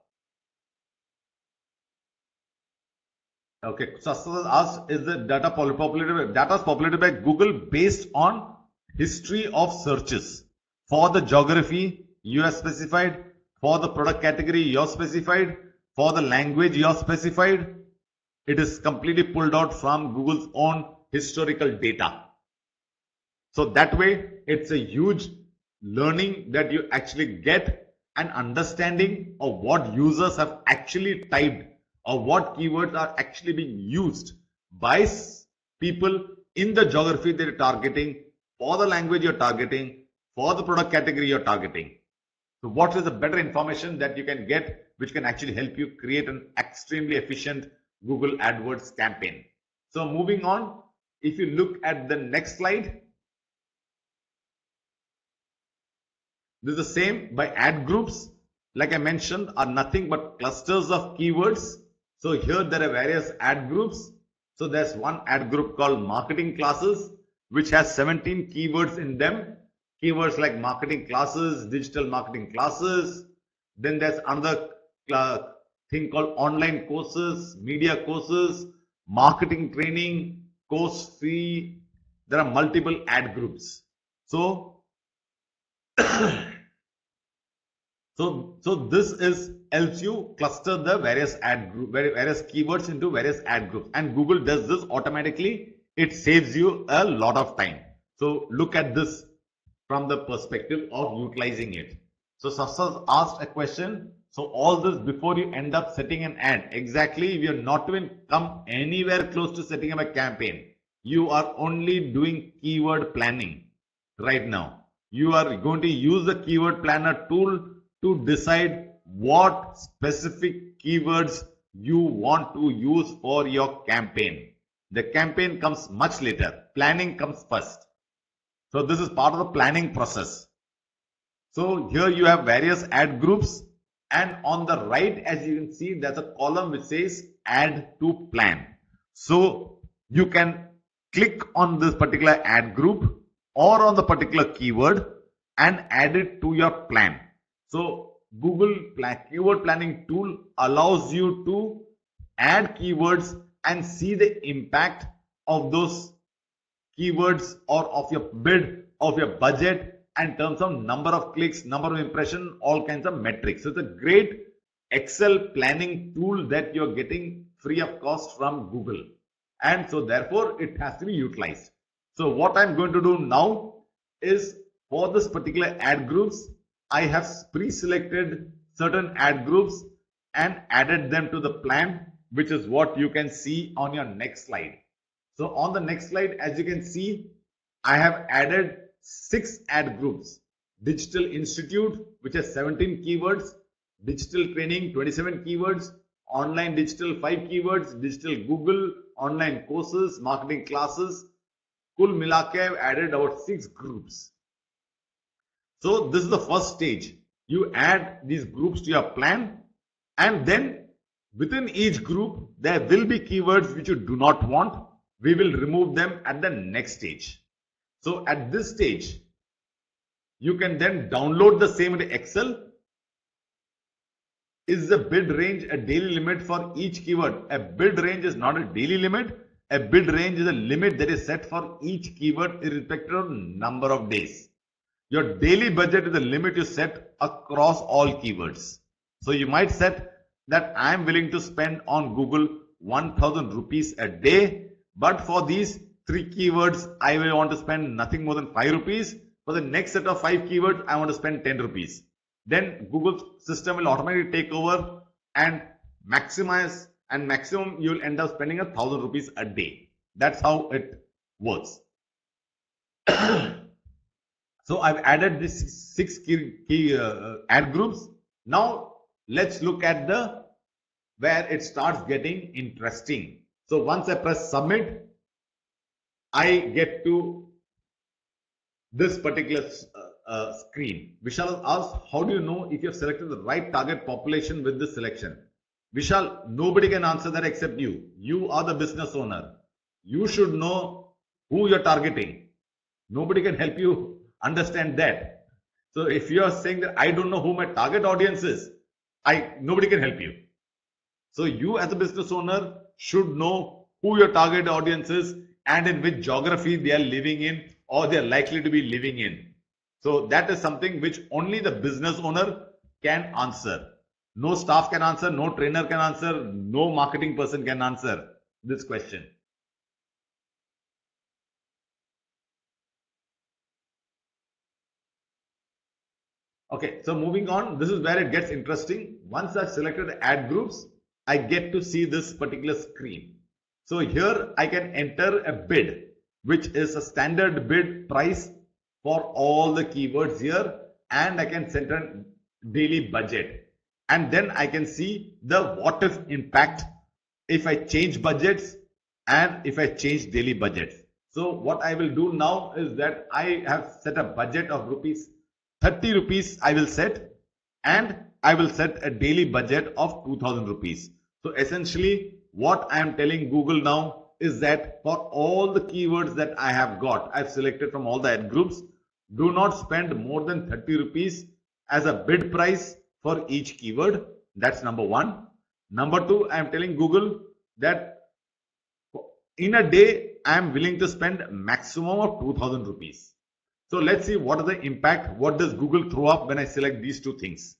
Okay, so asked, is the data populated by Google based on history of searches for the geography you have specified, for the product category you have specified, for the language you have specified. It is completely pulled out from Google's own historical data. So that way, it's a huge learning that you actually get an understanding of what users have actually typed or what keywords are actually being used by people in the geography they're targeting, for the language you're targeting, for the product category you're targeting. So what is the better information that you can get which can actually help you create an extremely efficient Google AdWords campaign. So moving on, if you look at the next slide, this is the same by ad groups. Like I mentioned, are nothing but clusters of keywords. So here there are various ad groups. So there's one ad group called marketing classes, which has 17 keywords in them. Keywords like marketing classes, digital marketing classes. Then there's another thing called online courses, media courses, marketing training, course fee. There are multiple ad groups. So this helps you cluster the various various keywords into various ad groups, and Google does this automatically. It saves you a lot of time. So look at this from the perspective of utilizing it. So Sasas asked a question. So all this before you end up setting an ad. Exactly, we are not even come anywhere close to setting up a campaign. You are only doing keyword planning right now. You are going to use the keyword planner tool to decide what specific keywords you want to use for your campaign. The campaign comes much later. Planning comes first. So this is part of the planning process. So here you have various ad groups, and on the right, as you can see, there's a column which says add to plan. So you can click on this particular ad group or on the particular keyword and add it to your plan. So Google keyword planning tool allows you to add keywords and see the impact of those keywords or of your bid, of your budget, in terms of number of clicks, number of impressions, all kinds of metrics. So it's a great Excel planning tool that you're getting free of cost from Google. And so therefore it has to be utilized. So what I'm going to do now is, for this particular ad groups, I have pre-selected certain ad groups and added them to the plan, which is what you can see on your next slide. So on the next slide, as you can see, I have added 6 ad groups. Digital Institute, which has 17 keywords, digital training 27 keywords, online digital 5 keywords, digital Google, online courses, marketing classes. Kul milake, I've added about 6 groups. So this is the first stage. You add these groups to your plan, and then within each group there will be keywords which you do not want. We will remove them at the next stage. So at this stage, you can then download the same into Excel. Is the bid range a daily limit for each keyword? A bid range is not a daily limit. A bid range is a limit that is set for each keyword irrespective of number of days. Your daily budget is the limit you set across all keywords. So you might set that I am willing to spend on Google 1000 rupees a day, but for these 3 keywords, I will want to spend nothing more than 5 rupees. For the next set of 5 keywords, I want to spend 10 rupees. Then Google's system will automatically take over and maximize, and maximum you will end up spending 1000 rupees a day. That's how it works. So I've added these 6 key ad groups. Now let's look at the where it starts getting interesting. So once I press submit, I get to this particular screen. Vishal asks, how do you know if you have selected the right target population with this selection? Vishal, nobody can answer that except you. You are the business owner. You should know who you're targeting. Nobody can help you understand that. So if you are saying that I don't know who my target audience is, nobody can help you. So you as a business owner should know who your target audience is and in which geography they are living in or they are likely to be living in. So that is something which only the business owner can answer. No staff can answer, no trainer can answer, no marketing person can answer this question. Okay, so moving on, this is where it gets interesting. Once I've selected ad groups, I get to see this particular screen. So here I can enter a bid, which is a standard bid price for all the keywords here, and I can set a daily budget. And then I can see the what if impact if I change budgets and if I change daily budgets. So what I will do now is that I have set a budget of rupees 30 rupees I will set, and I will set a daily budget of 2000 rupees. So essentially what I am telling Google now is that for all the keywords that I have got, I've selected from all the ad groups, do not spend more than 30 rupees as a bid price for each keyword. That's number one. Number two, I am telling Google that in a day, I am willing to spend maximum of 2000 rupees. So let's see what is the impact. What does Google throw up when I select these two things?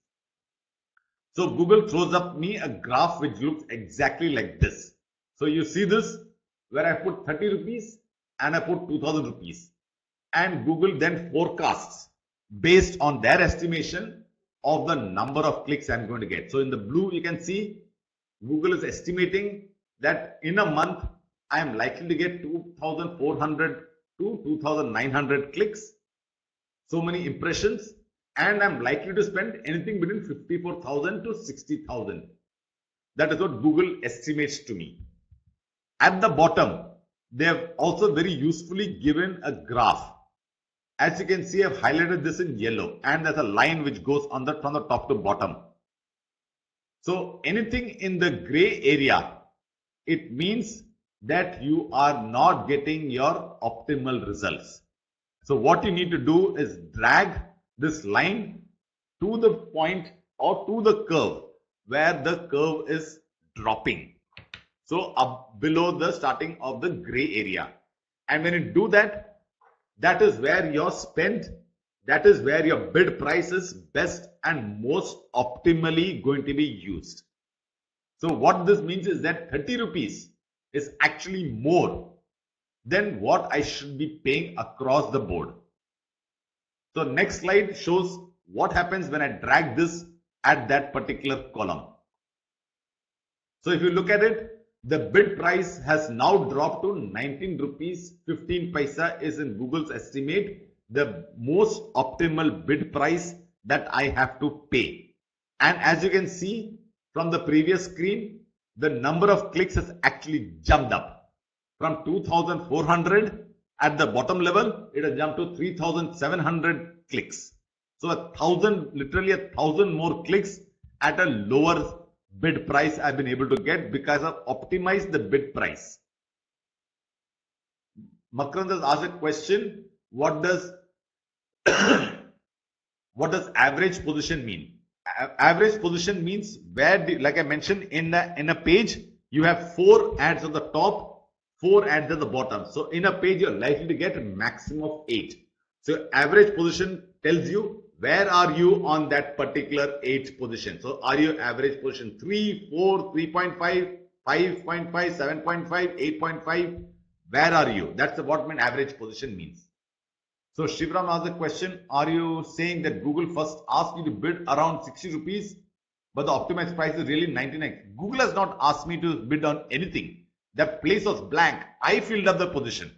So Google throws up me a graph which looks exactly like this. So you see this where I put 30 rupees and I put 2000 rupees. And Google then forecasts based on their estimation of the number of clicks I'm going to get. So in the blue, you can see Google is estimating that in a month, I am likely to get 2400 to 2900 clicks. So many impressions, and I'm likely to spend anything between 54,000 to 60,000. That is what Google estimates to me. At the bottom, they have also very usefully given a graph. As you can see, I've highlighted this in yellow, and there's a line which goes on from the top to bottom. So anything in the gray area, it means that you are not getting your optimal results. So what you need to do is drag this line to the point or to the curve where the curve is dropping. So up below the starting of the gray area. And when you do that, that is where your spend, that is where your bid price is best and most optimally going to be used. So what this means is that 30 rupees is actually more than what I should be paying across the board. So next slide shows what happens when I drag this at that particular column. So if you look at it, the bid price has now dropped to 19 rupees 15 paisa is in Google's estimate the most optimal bid price that I have to pay. And as you can see from the previous screen, the number of clicks has actually jumped up from 2400 at the bottom level. It has jumped to 3700 clicks. So literally 1000 more clicks at a lower bid price I've been able to get because I've optimized the bid price. Makrand has asked a question, what does average position mean? Average position means where, like I mentioned, in a page, you have 4 ads on the top, 4 ads at the bottom. So in a page, you're likely to get a maximum of 8. So average position tells you where are you on that particular 8 position. So are you average position 3, 4, 3.5, 5.5, 7.5, 8.5? Where are you? That's what an average position means. So Shivram asked the question, are you saying that Google first asked you to bid around 60 rupees, but the optimized price is really 99? Google has not asked me to bid on anything. The place was blank. I filled up the position.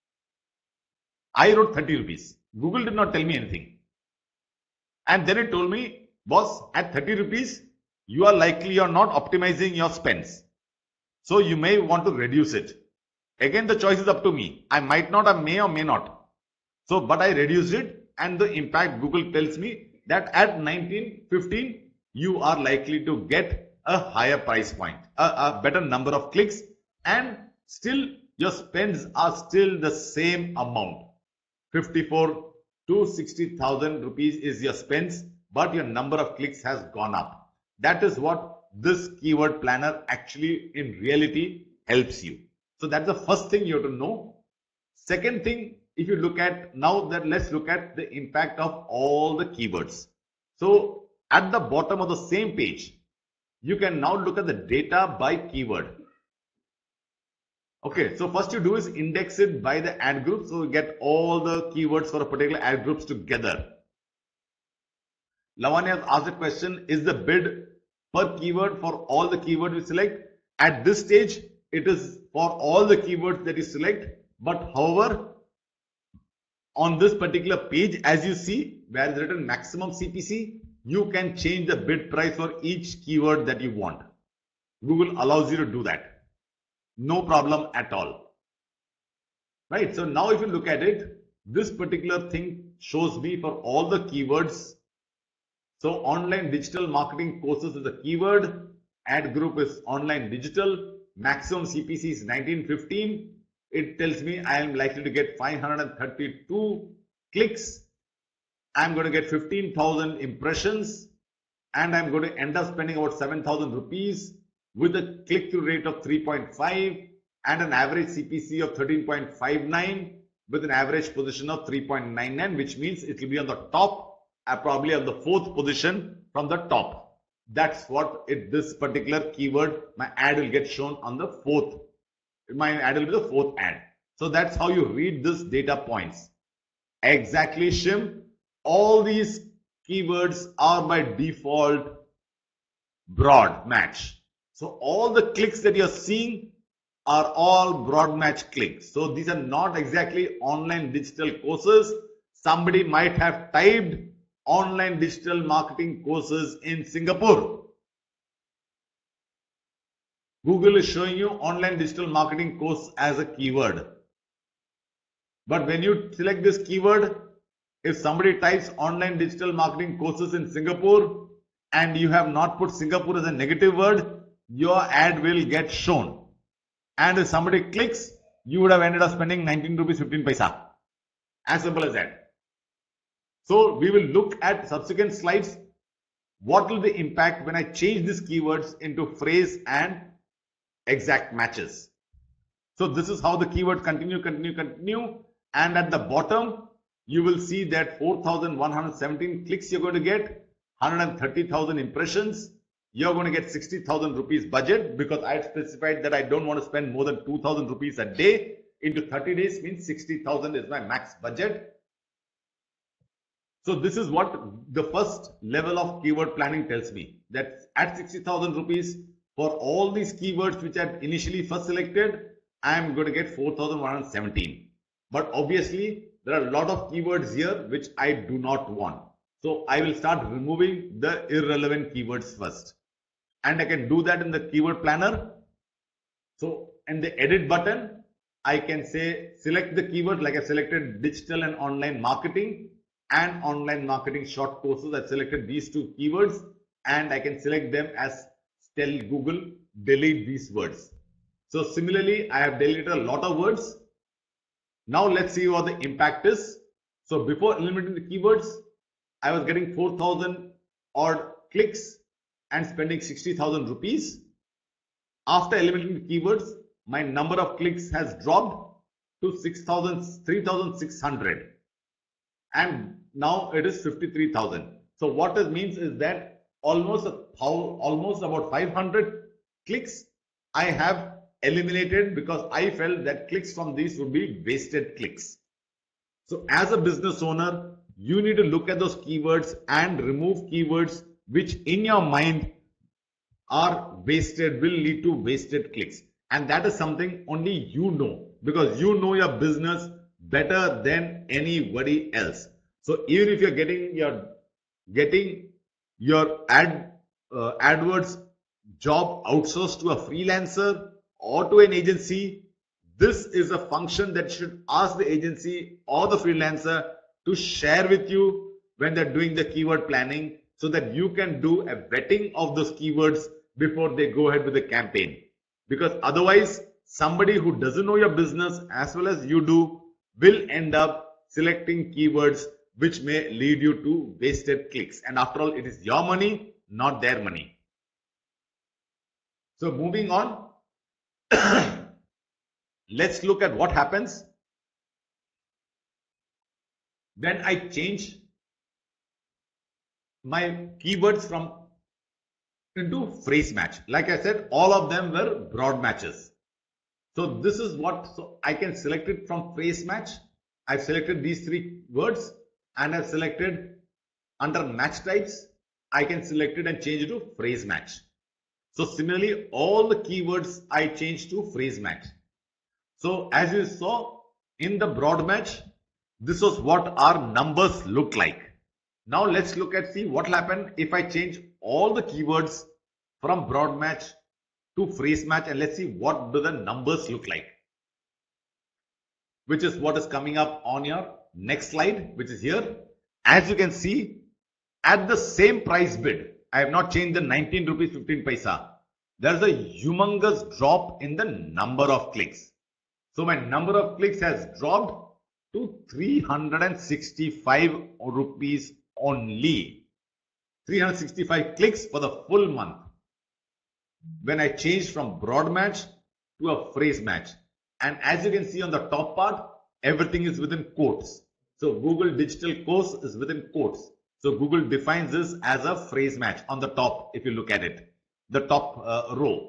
I wrote 30 rupees. Google did not tell me anything. And then it told me, boss, at 30 rupees, you are likely you're not optimizing your spends. So you may want to reduce it. Again, the choice is up to me. I might not, I may or may not. So, but I reduced it, and the impact Google tells me that at 1915, you are likely to get a higher price point, a better number of clicks, and still your spends are still the same amount. 54 to 60,000 rupees is your spends, but your number of clicks has gone up. That is what this keyword planner actually in reality helps you. So that's the first thing you have to know. Second thing, if you look at now that let's look at the impact of all the keywords. So at the bottom of the same page, you can now look at the data by keyword. Okay, so first you do is index it by the ad group. So you get all the keywords for a particular ad groups together. Lavanya has asked a question, is the bid per keyword for all the keywords we select? At this stage, it is for all the keywords that you select. But however, on this particular page, as you see, where is written maximum CPC, you can change the bid price for each keyword that you want. Google allows you to do that. No problem at all. Right. So now if you look at it, this particular thing shows me for all the keywords. So online digital marketing courses is a keyword. Ad group is online digital. Maximum CPC is 1915. It tells me I am likely to get 532 clicks. I'm going to get 15,000 impressions, and I'm going to end up spending about 7,000 rupees with a click-through rate of 3.5 and an average CPC of 13.59 with an average position of 3.99, which means it will be on the top, probably on the 4th position from the top. That's what this particular keyword, my ad will get shown on the 4th. My ad will be the 4th ad. So that's how you read this data points. Exactly, Shim. All these keywords are by default broad match. So all the clicks that you're seeing are all broad match clicks. So these are not exactly online digital courses. Somebody might have typed online digital marketing courses in Singapore. Google is showing you online digital marketing course as a keyword. But when you select this keyword, if somebody types online digital marketing courses in Singapore and you have not put Singapore as a negative word, your ad will get shown. And if somebody clicks, you would have ended up spending 19 rupees 15 paisa. As simple as that. So we will look at subsequent slides. What will the impact when I change these keywords into phrase and exact matches? So this is how the keyword continue. And at the bottom, you will see that 4,117 clicks you're going to get, 130,000 impressions. You're going to get 60,000 rupees budget because I specified that I don't want to spend more than 2,000 rupees a day. Into 30 days means 60,000 is my max budget. So this is what the first level of keyword planning tells me, that at 60,000 rupees for all these keywords which I initially first selected, I am going to get 4,117. But obviously there are a lot of keywords here which I do not want. So I will start removing the irrelevant keywords first. And I can do that in the keyword planner. So in the edit button, I can say select the keyword, like I selected digital and online marketing and online marketing short courses. I selected these two keywords and I can select them as tell Google delete these words. So similarly, I have deleted a lot of words. Now let's see what the impact is. So before eliminating the keywords, I was getting 4,000 odd clicks and spending 60,000 rupees. After eliminating the keywords, my number of clicks has dropped to 3,600. And now it is 53,000. So what this means is that almost about 500 clicks I have eliminated because I felt that clicks from these would be wasted clicks. So as a business owner, you need to look at those keywords and remove keywords which in your mind are wasted, will lead to wasted clicks. And that is something only you know, because you know your business better than anybody else. So even if you're getting your ad AdWords job outsourced to a freelancer or to an agency, this is a function that you should ask the agency or the freelancer to share with you when they're doing the keyword planning, so that you can do a vetting of those keywords before they go ahead with the campaign. Because otherwise, somebody who doesn't know your business as well as you do will end up selecting keywords which may lead you to wasted clicks. And after all, it is your money, not their money. So moving on, let's look at what happens when I change my keywords from into phrase match. Like I said, all of them were broad matches. So this is what, so I can select it from phrase match. I've selected these three words and I've selected under match types. I can select it and change it to phrase match. So similarly, all the keywords I changed to phrase match. So as you saw in the broad match, this was what our numbers look like. Now let's look at, see what will happen if I change all the keywords from broad match to phrase match, and let's see what do the numbers look like, which is what is coming up on your next slide, which is here. As you can see, at the same price bid, I have not changed the 19 rupees 15 paisa. There's a humongous drop in the number of clicks. So my number of clicks has dropped to 365 rupees only. 365 clicks for the full month when I changed from broad match to a phrase match. And as you can see on the top part, everything is within quotes. So Google Digital Course is within quotes. So Google defines this as a phrase match on the top, if you look at it, the top row.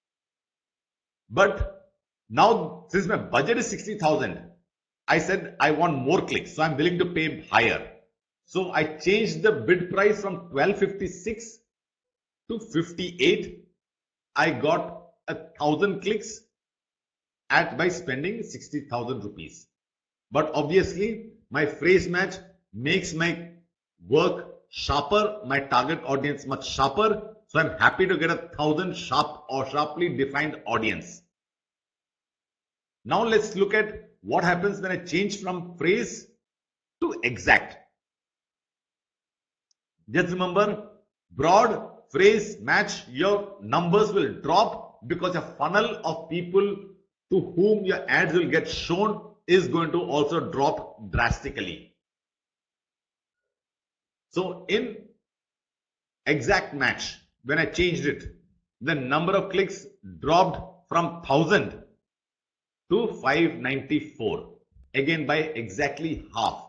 But now, since my budget is 60,000, I said I want more clicks, so I'm willing to pay higher. So I changed the bid price from 1256 to 58. I got 1,000 clicks by spending 60,000 rupees. But obviously, my phrase match makes my work sharper, my target audience much sharper. So I'm happy to get 1,000 sharp or sharply defined audience. Now let's look at what happens when I change from phrase to exact. Just remember, broad, phrase, match, your numbers will drop because a funnel of people to whom your ads will get shown is going to also drop drastically. So in exact match, when I changed it, the number of clicks dropped from 1,000 to 594, again by exactly half.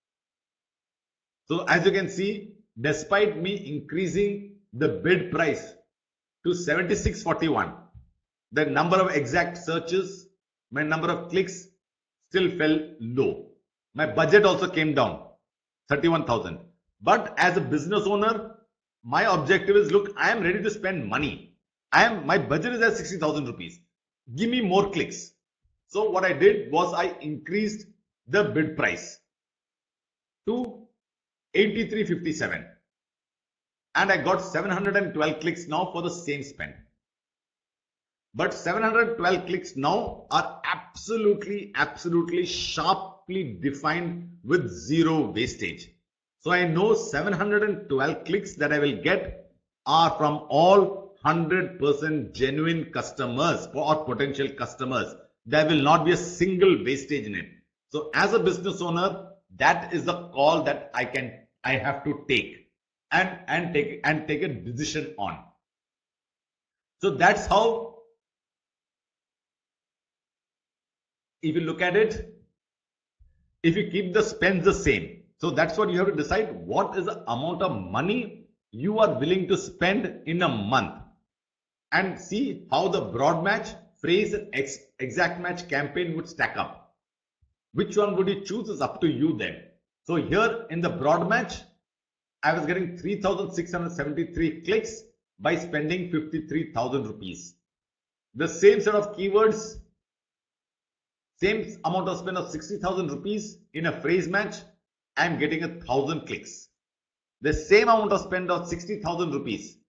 So as you can see, despite me increasing the bid price to 7641, the number of exact searches, my number of clicks still fell low. My budget also came down, 31,000. But as a business owner, my objective is, look, I am ready to spend money. My budget is at 60,000 rupees. Give me more clicks. So what I did was I increased the bid price to 83.57, and I got 712 clicks now for the same spend. But 712 clicks now are absolutely sharply defined with zero wastage. So I know 712 clicks that I will get are from all 100% genuine customers or potential customers. There will not be a single wastage in it. So as a business owner, that is the call that I have to take and take a decision on. So that's how, if you look at it, if you keep the spends the same, so that's what you have to decide, what is the amount of money you are willing to spend in a month, and see how the broad match, phrase, and exact match campaign would stack up. Which one would you choose is up to you then. So here in the broad match, I was getting 3,673 clicks by spending 53,000 rupees. The same set of keywords, same amount of spend of 60,000 rupees in a phrase match, I am getting 1,000 clicks. The same amount of spend of 60,000 rupees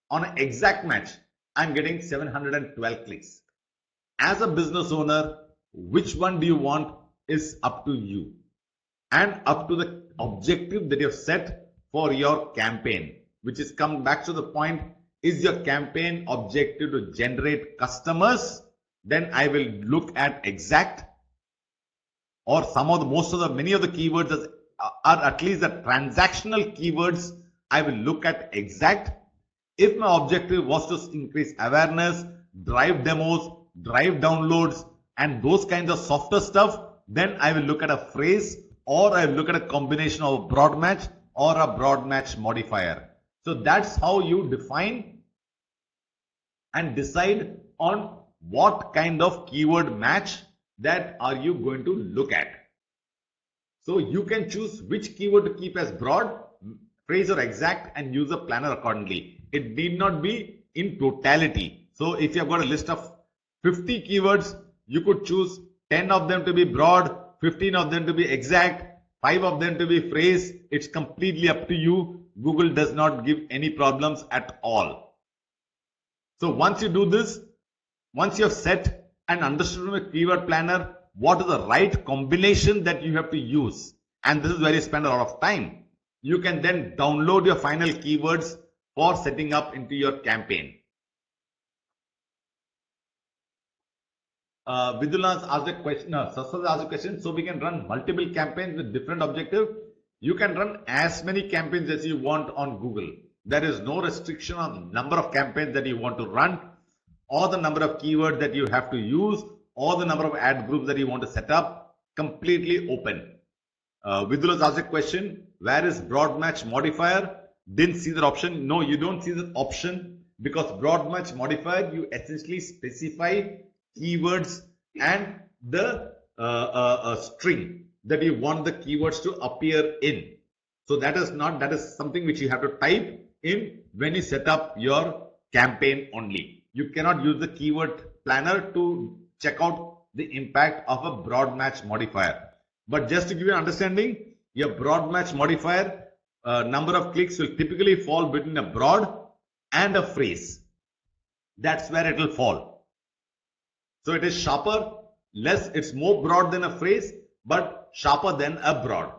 on an exact match, I'm getting 712 clicks. As a business owner, which one do you want is up to you and up to the objective that you have set for your campaign, which is come back to the point, is your campaign objective to generate customers? Then I will look at exact, or many of the keywords are at least the transactional keywords. I will look at exact. If my objective was to increase awareness, drive demos, drive downloads, and those kinds of softer stuff, then I will look at a phrase, or I will look at a combination of a broad match or a broad match modifier. So that's how you define and decide on what kind of keyword match that are you going to look at. So you can choose which keyword to keep as broad, phrase, or exact, and use a planner accordingly. It need not be in totality. So if you have got a list of 50 keywords, you could choose 10 of them to be broad, 15 of them to be exact, 5 of them to be phrase. It's completely up to you. Google does not give any problems at all. So once you do this, once you have set and understood from a keyword planner what is the right combination that you have to use, and this is where you spend a lot of time, you can then download your final keywords for setting up into your campaign. Vidula asked a question, Saswat asked a question. So we can run multiple campaigns with different objective. You can run as many campaigns as you want on Google. There is no restriction on the number of campaigns that you want to run, or the number of keywords that you have to use, or the number of ad groups that you want to set up. Completely open. Vidula asked a question, where is broad match modifier? Didn't see that option. No, you don't see that option, because broad match modifier, you essentially specify keywords and the string that you want the keywords to appear in. So that is something which you have to type in when you set up your campaign only. You cannot use the keyword planner to check out the impact of a broad match modifier. But just to give you an understanding, your broad match modifier number of clicks will typically fall between a broad and a phrase. That's where it will fall. So it is sharper, it's more broad than a phrase, but sharper than a broad.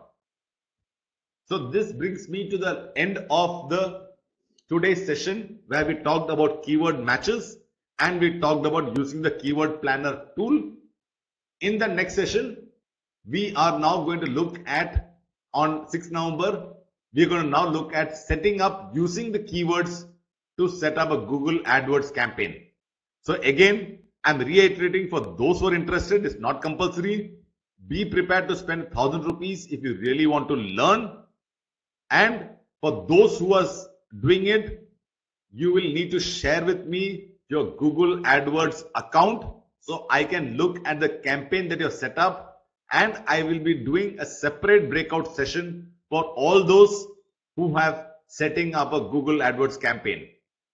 So this brings me to the end of the today's session, where we talked about keyword matches and we talked about using the keyword planner tool. In the next session, we are now going to look at, on 6th November, we are going to now look at setting up using the keywords to set up a Google AdWords campaign. So again, I'm reiterating, for those who are interested, it's not compulsory. Be prepared to spend 1,000 rupees if you really want to learn. And for those who are doing it, you will need to share with me your Google AdWords account, so I can look at the campaign that you have set up, and I will be doing a separate breakout session for all those who have setting up a Google AdWords campaign.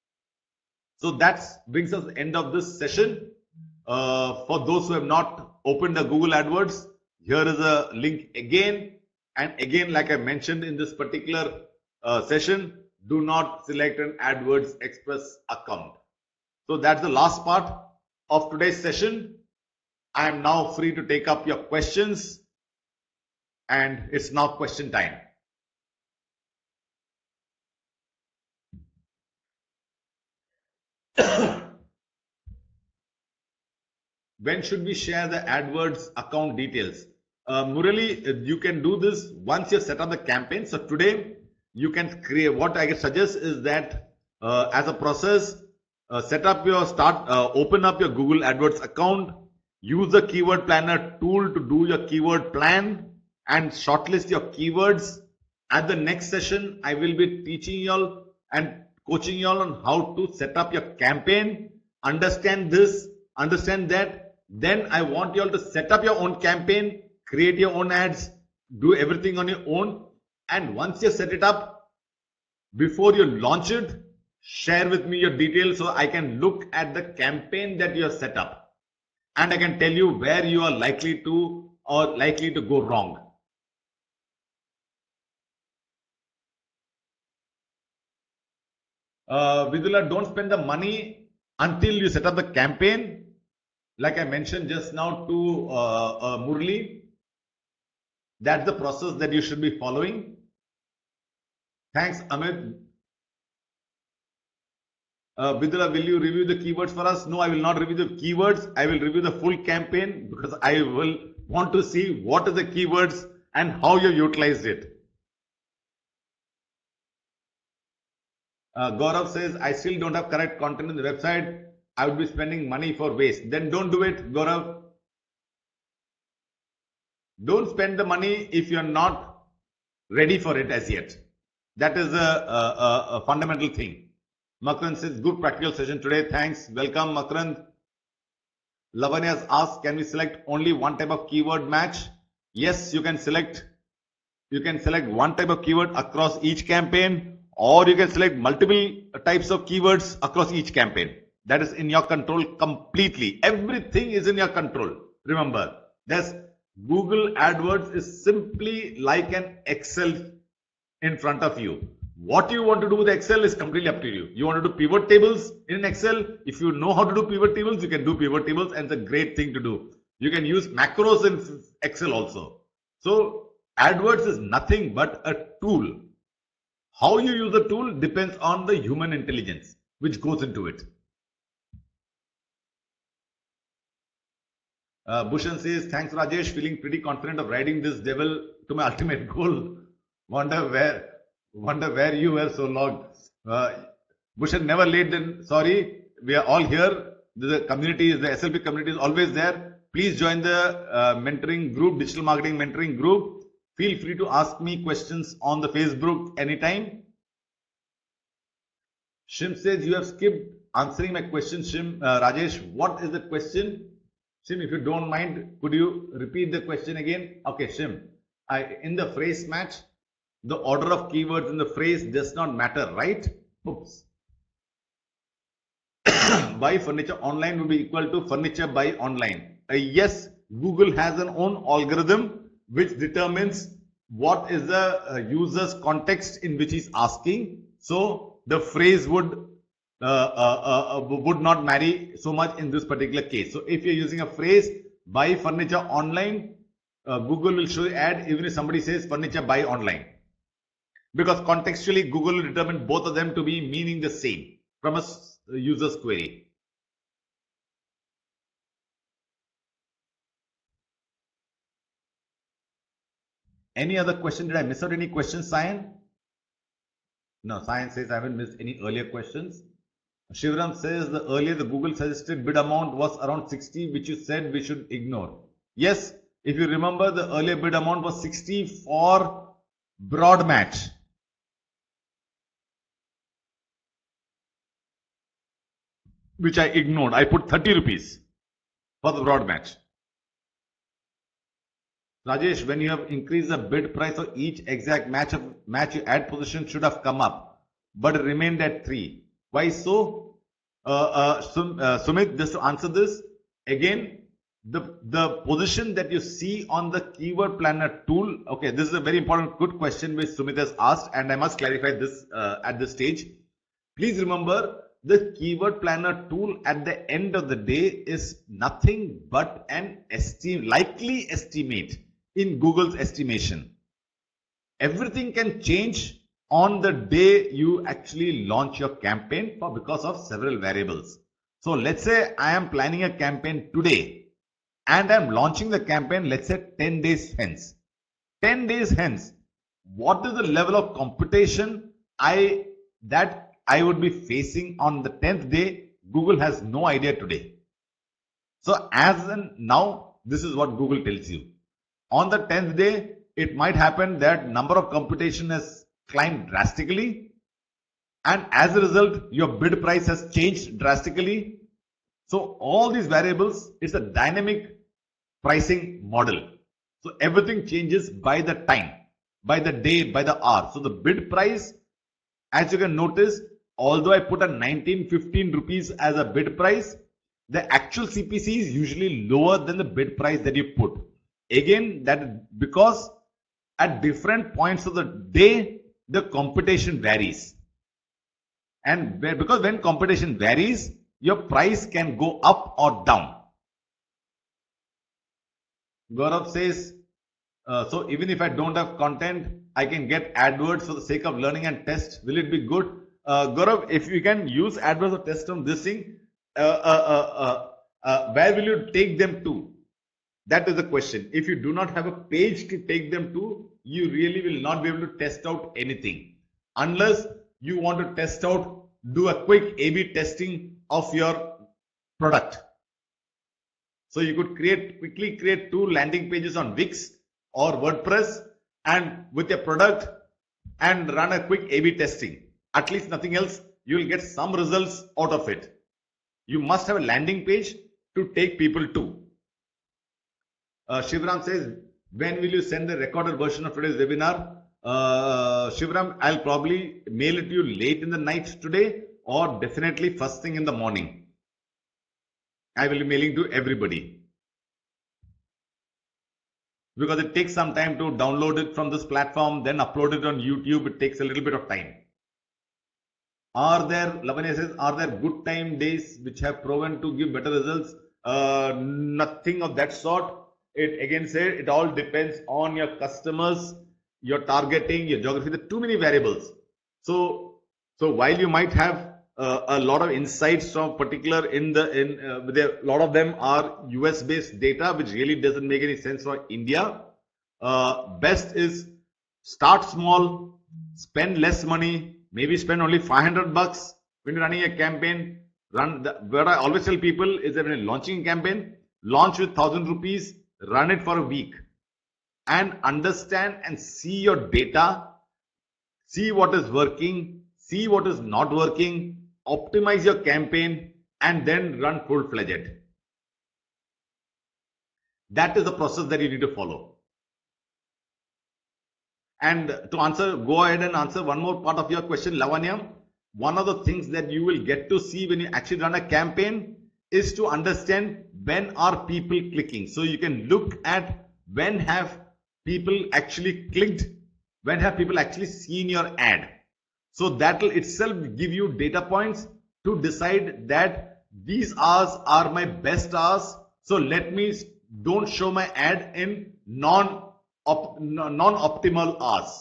So that brings us to the end of this session. For those who have not opened the Google AdWords, here is a link again. And again, like I mentioned in this particular session, do not select an AdWords Express account. So that's the last part of today's session. I am now free to take up your questions, and it's now question time. When should we share the AdWords account details? Murali, you can do this once you set up the campaign. So today you can create, what I suggest is that as a process, open up your Google AdWords account, use the keyword planner tool to do your keyword plan and shortlist your keywords. At the next session, I will be teaching you all and coaching you all on how to set up your campaign. Understand this, understand that. Then I want you all to set up your own campaign, create your own ads, do everything on your own. And once you set it up, before you launch it, share with me your details so I can look at the campaign that you have set up. And I can tell you where you are likely to go wrong. Vidula, don't spend the money until you set up the campaign. Like I mentioned just now to Murli, that's the process that you should be following. Thanks, Amit. Vidula, will you review the keywords for us? No, I will not review the keywords. I will review the full campaign because I will want to see what are the keywords and how you utilized it. Gaurav says, I still don't have correct content in the website. I would be spending money for waste. Then don't do it, Gaurav. Don't spend the money if you're not ready for it as yet. That is a fundamental thing. Makrand says, good practical session today. Thanks. Welcome, Makrand. Lavanya has asked, can we select only one type of keyword match? Yes, you can select. You can select one type of keyword across each campaign, or you can select multiple types of keywords across each campaign. That is in your control completely. Everything is in your control. Remember, there's Google AdWords is simply like an Excel in front of you. What you want to do with Excel is completely up to you. You want to do pivot tables in Excel? If you know how to do pivot tables, you can do pivot tables, and it's a great thing to do. You can use macros in Excel also. So AdWords is nothing but a tool. How you use the tool depends on the human intelligence which goes into it. Bhushan says, thanks Rajesh, feeling pretty confident of riding this devil to my ultimate goal. Wonder where you were so long. Bhushan, never late then. Sorry, we are all here. The community, the SLP community is always there. Please join the mentoring group, digital marketing mentoring group. Feel free to ask me questions on the Facebook anytime. Shim says, you have skipped answering my question, Shim. Rajesh, what is the question? Shim, if you don't mind, could you repeat the question again? Okay, Shim, in the phrase match, the order of keywords in the phrase does not matter, right? Oops. Buy furniture online will be equal to furniture buy online. Yes, Google has an own algorithm which determines what is the user's context in which he's asking. So the phrase would not marry so much in this particular case. So if you're using a phrase buy furniture online, Google will show ad even if somebody says furniture buy online, because contextually Google will determine both of them to be meaning the same from a user's query. Any other question? Did I miss out any questions, Sayan? No, Sayan says I haven't missed any earlier questions. Shivram says the earlier the Google suggested bid amount was around 60, which you said we should ignore. Yes, if you remember, the earlier bid amount was 60 for broad match. Which I ignored. I put 30 rupees for the broad match. Rajesh, when you have increased the bid price for each exact match, your ad position should have come up, but it remained at 3. Why so? Sumit, just to answer this, again, the position that you see on the keyword planner tool, okay, this is a very important, good question which Sumit has asked, and I must clarify this at this stage. Please remember, the keyword planner tool at the end of the day is nothing but an likely estimate in Google's estimation. Everything can change on the day you actually launch your campaign because of several variables. So let's say I am planning a campaign today and I'm launching the campaign, let's say 10 days hence. 10 days hence, what is the level of competition that I would be facing on the 10th day? Google has no idea today. So as in now, this is what Google tells you. On the 10th day, it might happen that number of competition has climbed drastically, and as a result, your bid price has changed drastically. So all these variables, it's a dynamic pricing model. So everything changes by the time, by the day, by the hour. So the bid price, as you can notice, although I put a 19-15 rupees as a bid price, the actual CPC is usually lower than the bid price that you put. Again, that because at different points of the day, the competition varies. And because when competition varies, your price can go up or down. Gaurav says, so even if I don't have content, I can get AdWords for the sake of learning and test. Will it be good? Gaurav, if you can use AdWords or test on this thing, where will you take them to? That is the question. If you do not have a page to take them to, you really will not be able to test out anything. Unless you want to test out, do a quick A/B testing of your product. So you could quickly create 2 landing pages on Wix or WordPress and with your product and run a quick A/B testing. At least nothing else, you will get some results out of it. You must have a landing page to take people to. Shivram says, when will you send the recorded version of today's webinar? Shivram, I'll probably mail it to you late in the night today or definitely first thing in the morning. I will be mailing to everybody. Because it takes some time to download it from this platform, then upload it on YouTube. It takes a little bit of time. Lavanya says, are there good time days which have proven to give better results? Nothing of that sort. It again said, it all depends on your customers, your targeting, your geography. There are too many variables. So while you might have a lot of insights from particular a lot of them are US based data, which really doesn't make any sense for India. Best is start small, spend less money, maybe spend only $500 when you're running a campaign. What I always tell people is that when you're launching a campaign, launch with 1,000 rupees, run it for a week and understand and see your data, see what is working, see what is not working, optimize your campaign and then run full-fledged. That is the process that you need to follow. And to go ahead and answer one more part of your question, Lavanya, one of the things that you will get to see when you actually run a campaign is to understand when are people clicking. So you can look at when have people actually clicked, when have people actually seen your ad. So that will itself give you data points to decide that these hours are my best hours. So let me don't show my ad in non-optimal hours.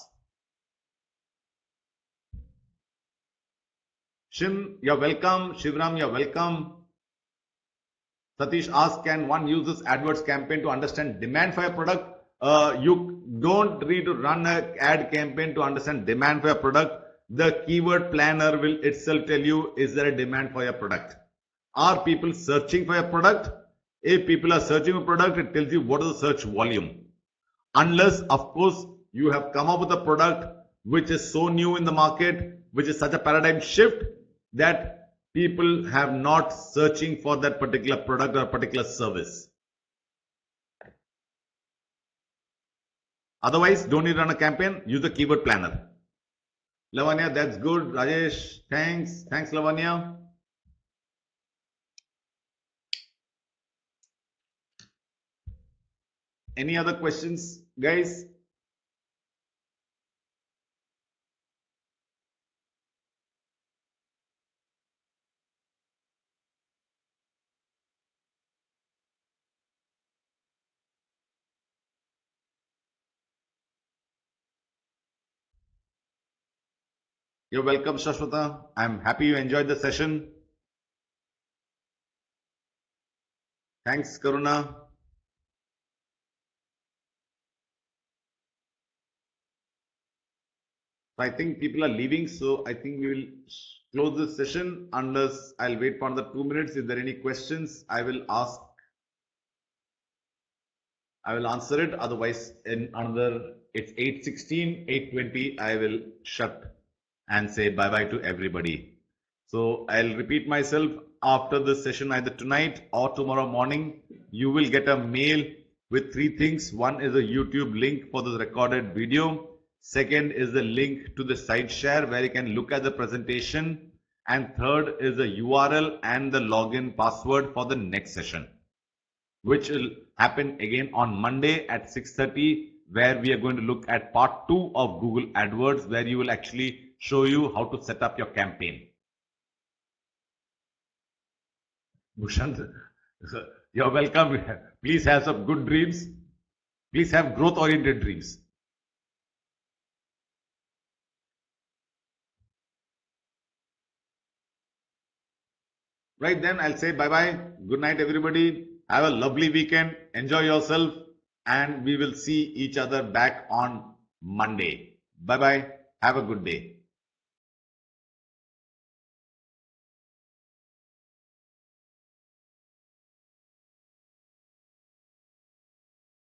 Shim, you're welcome. Shivram, you're welcome. Satish asks, can one use this AdWords campaign to understand demand for your product? You don't need to run an ad campaign to understand demand for your product. The keyword planner will itself tell you, is there a demand for your product? Are people searching for your product? If people are searching for a product, it tells you what is the search volume. Unless, of course, you have come up with a product which is so new in the market, which is such a paradigm shift that people have not searching for that particular product or particular service. Otherwise, don't need to run a campaign, use the keyword planner. Lavanya, that's good. Rajesh, thanks. Thanks, Lavanya. Any other questions, guys? You're welcome, Shashwata. I'm happy you enjoyed the session. Thanks, Karuna. I think people are leaving, so I think we will close this session unless I'll wait for another 2 minutes. If there are any questions, I will ask. I will answer it. Otherwise, in another, it's 8:16, 8:20, I will shut and say bye-bye to everybody. So I'll repeat myself after this session, either tonight or tomorrow morning, you will get a mail with 3 things. One is a YouTube link for the recorded video. Second is the link to the site share where you can look at the presentation. And third is the URL and the login password for the next session, which will happen again on Monday at 6:30, where we are going to look at part 2 of Google AdWords, where you will actually show you how to set up your campaign. Bhushan, you're welcome. Please have some good dreams. Please have growth-oriented dreams. Right then, I'll say bye-bye. Good night, everybody. Have a lovely weekend. Enjoy yourself. And we will see each other back on Monday. Bye-bye. Have a good day.